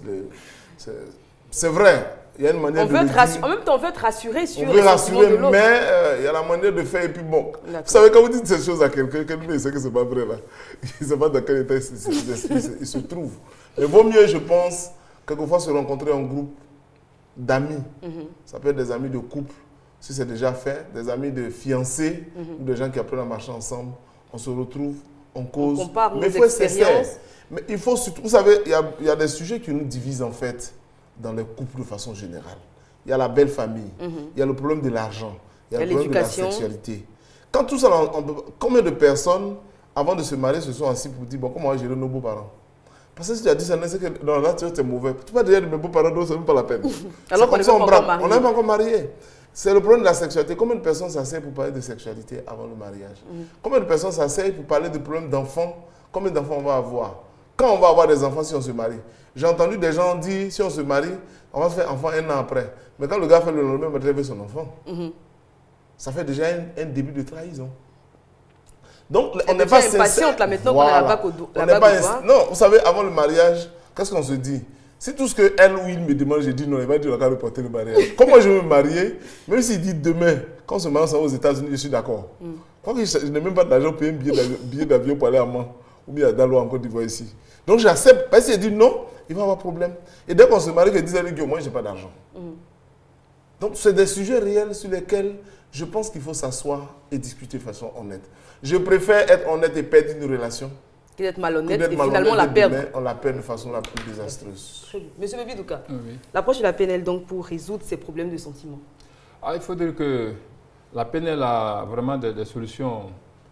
[SPEAKER 10] C'est vrai. Il y a une manière
[SPEAKER 1] on
[SPEAKER 10] de
[SPEAKER 1] veut
[SPEAKER 10] le
[SPEAKER 1] être
[SPEAKER 10] dire.
[SPEAKER 1] En même temps, on veut être rassuré sur
[SPEAKER 10] on veut
[SPEAKER 1] les sentiments
[SPEAKER 10] rassurer,
[SPEAKER 1] de l'autre.
[SPEAKER 10] mais euh, il y a la manière de faire. Et puis bon, vous savez, quand vous dites ces choses à quelqu'un, quelqu'un sait que ce n'est pas vrai là. Il ne sait pas dans quel état il se, il se trouve. Mais vaut mieux, je pense, quelquefois se rencontrer en groupe d'amis. Mm-hmm. Ça peut être des amis de couple, si c'est déjà fait, des amis de fiancés, mm-hmm. ou des gens qui apprennent à marcher ensemble. On se retrouve, on cause.
[SPEAKER 1] On compare
[SPEAKER 10] mais
[SPEAKER 1] nos
[SPEAKER 10] il faut être
[SPEAKER 1] expériences.
[SPEAKER 10] sincère. Mais il faut surtout, vous savez, il y a, il y a des sujets qui nous divisent en fait dans les couples de façon générale. Il y a la belle famille, mm-hmm. il y a le problème de l'argent, il y a le problème de la sexualité. Quand tout ça, on, on, combien de personnes, avant de se marier, se sont assis pour dire, bon, comment on va gérer nos beaux-parents? Parce que si tu as dit ça, c'est que dans la nature, tu es mauvais. Tu vas dire, mes beaux-parents, donc, c'est même pas la peine.
[SPEAKER 1] Alors qu'on n'est pas encore marié.
[SPEAKER 10] On n'est pas encore marié. C'est le problème de la sexualité. Combien de personnes s'asseyent pour parler de sexualité avant le mariage? Mm-hmm. Combien de personnes s'asseyent pour parler de problèmes d'enfants? Combien d'enfants on va avoir? Quand on va avoir des enfants si on se marie? J'ai entendu des gens dire, si on se marie, on va faire enfant un an après. Mais quand le gars fait le lendemain, il va rêver son enfant. Mm-hmm. Ça fait déjà un, un début de trahison. Donc, on n'est pas sincère.
[SPEAKER 1] Là, maintenant voilà. qu'on a la bague au dos.
[SPEAKER 10] On n'est pas non, vous savez, avant le mariage, qu'est-ce qu'on se dit? Si tout ce que elle ou il me demande, je dis non, il va dire on va reporter le mariage. Comment je veux me marier? Même s'il dit demain, quand on se marie aux États-Unis, je suis d'accord. Mm. Quand je, je n'ai même pas d'argent pour payer un billet d'avion pour aller à Mans, ou bien à Dalo en Côte d'Ivoire ici. Donc j'accepte. Parce qu'il dit non, il va avoir problème. Et dès qu'on se marie, il dit au moins, je n'ai pas d'argent. Mm. Donc c'est des sujets réels sur lesquels je pense qu'il faut s'asseoir et discuter de façon honnête. Je préfère être honnête et perdre une relation.
[SPEAKER 1] Que d'être malhonnête et finalement la perdre.
[SPEAKER 10] On la perd de façon la plus désastreuse.
[SPEAKER 1] Très bien. Monsieur Bebidouka,
[SPEAKER 11] oui.
[SPEAKER 1] l'approche de la P N L donc pour résoudre ces problèmes de sentiments.
[SPEAKER 11] Ah, il faut dire que la P N L a vraiment des, des solutions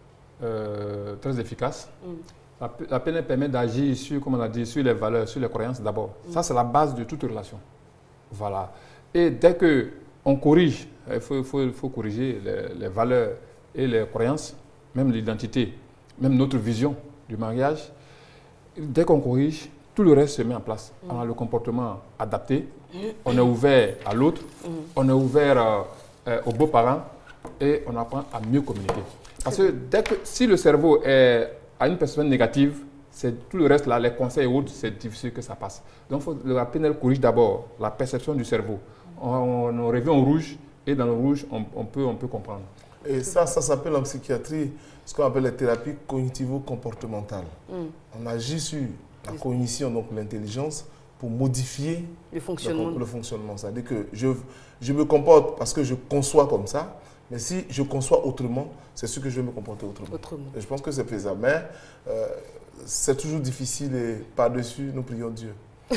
[SPEAKER 11] euh, très efficaces. Mm. La, la P N L permet d'agir sur, comme on a dit, sur les valeurs, sur les croyances d'abord. Mm. Ça, c'est la base de toute relation. Voilà. Et dès qu'on corrige, il faut, il faut, il faut corriger les, les valeurs et les croyances, même l'identité, même notre vision du mariage. Dès qu'on corrige, tout le reste se met en place. Mm. On a le comportement adapté, mm. on est ouvert à l'autre, mm. on est ouvert euh, euh, aux beaux-parents et on apprend à mieux communiquer. Parce que, dès que si le cerveau est à une personne négative, c'est tout le reste, là, les conseils et autres, c'est difficile que ça passe. Donc, faut, la P N L corrige d'abord la perception du cerveau. On, on, on revient au rouge et dans le rouge, on, on, peut, on peut comprendre.
[SPEAKER 10] Et ça, ça s'appelle en psychiatrie ce qu'on appelle les thérapies cognitivo-comportementales. Mm. On agit sur la cognition, donc l'intelligence, pour modifier
[SPEAKER 1] le fonctionnement.
[SPEAKER 10] Le, le fonctionnement. C'est-à-dire que je, je me comporte parce que je conçois comme ça, mais si je conçois autrement, c'est sûr que je vais me comporter autrement. autrement. Et je pense que c'est faisable. Mais euh, c'est toujours difficile et par-dessus, nous prions Dieu.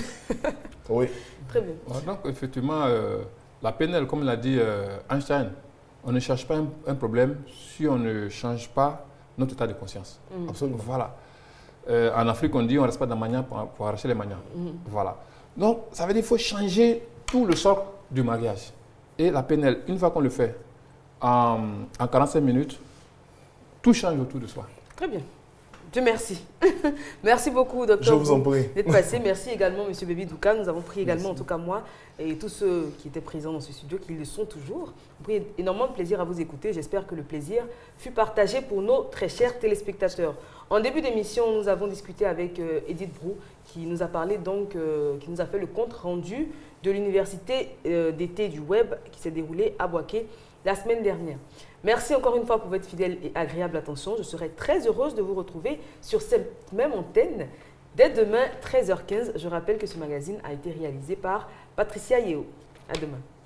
[SPEAKER 10] Oui.
[SPEAKER 1] Très bien.
[SPEAKER 11] Donc, effectivement, euh, la P N L, comme l'a dit euh, Einstein, on ne cherche pas un, un problème si on ne change pas notre état de conscience.
[SPEAKER 10] Mmh. Absolument.
[SPEAKER 11] Voilà. Euh, en Afrique, on dit on ne reste pas dans mania pour, pour arracher les manias. Mmh. Voilà. Donc, ça veut dire qu'il faut changer tout le socle du mariage. Et la P N L, une fois qu'on le fait, en, en quarante-cinq minutes, tout change autour de soi.
[SPEAKER 1] Très bien. Dieu merci. Merci beaucoup, docteur.
[SPEAKER 10] Je vous en prie.
[SPEAKER 1] D'être passé. Merci également, monsieur Baby Douka. Nous avons pris également,
[SPEAKER 10] Merci.
[SPEAKER 1] en tout cas moi, et tous ceux qui étaient présents dans ce studio, qui le sont toujours. J'ai pris énormément de plaisir à vous écouter. J'espère que le plaisir fut partagé pour nos très chers téléspectateurs. En début d'émission, nous avons discuté avec euh, Edith Brou, qui nous a parlé donc, euh, qui nous a fait le compte rendu de l'université euh, d'été du web qui s'est déroulée à Boaké la semaine dernière. Merci encore une fois pour votre fidèle et agréable attention. Je serai très heureuse de vous retrouver sur cette même antenne dès demain, treize heures quinze. Je rappelle que ce magazine a été réalisé par Patricia Yeo. À demain.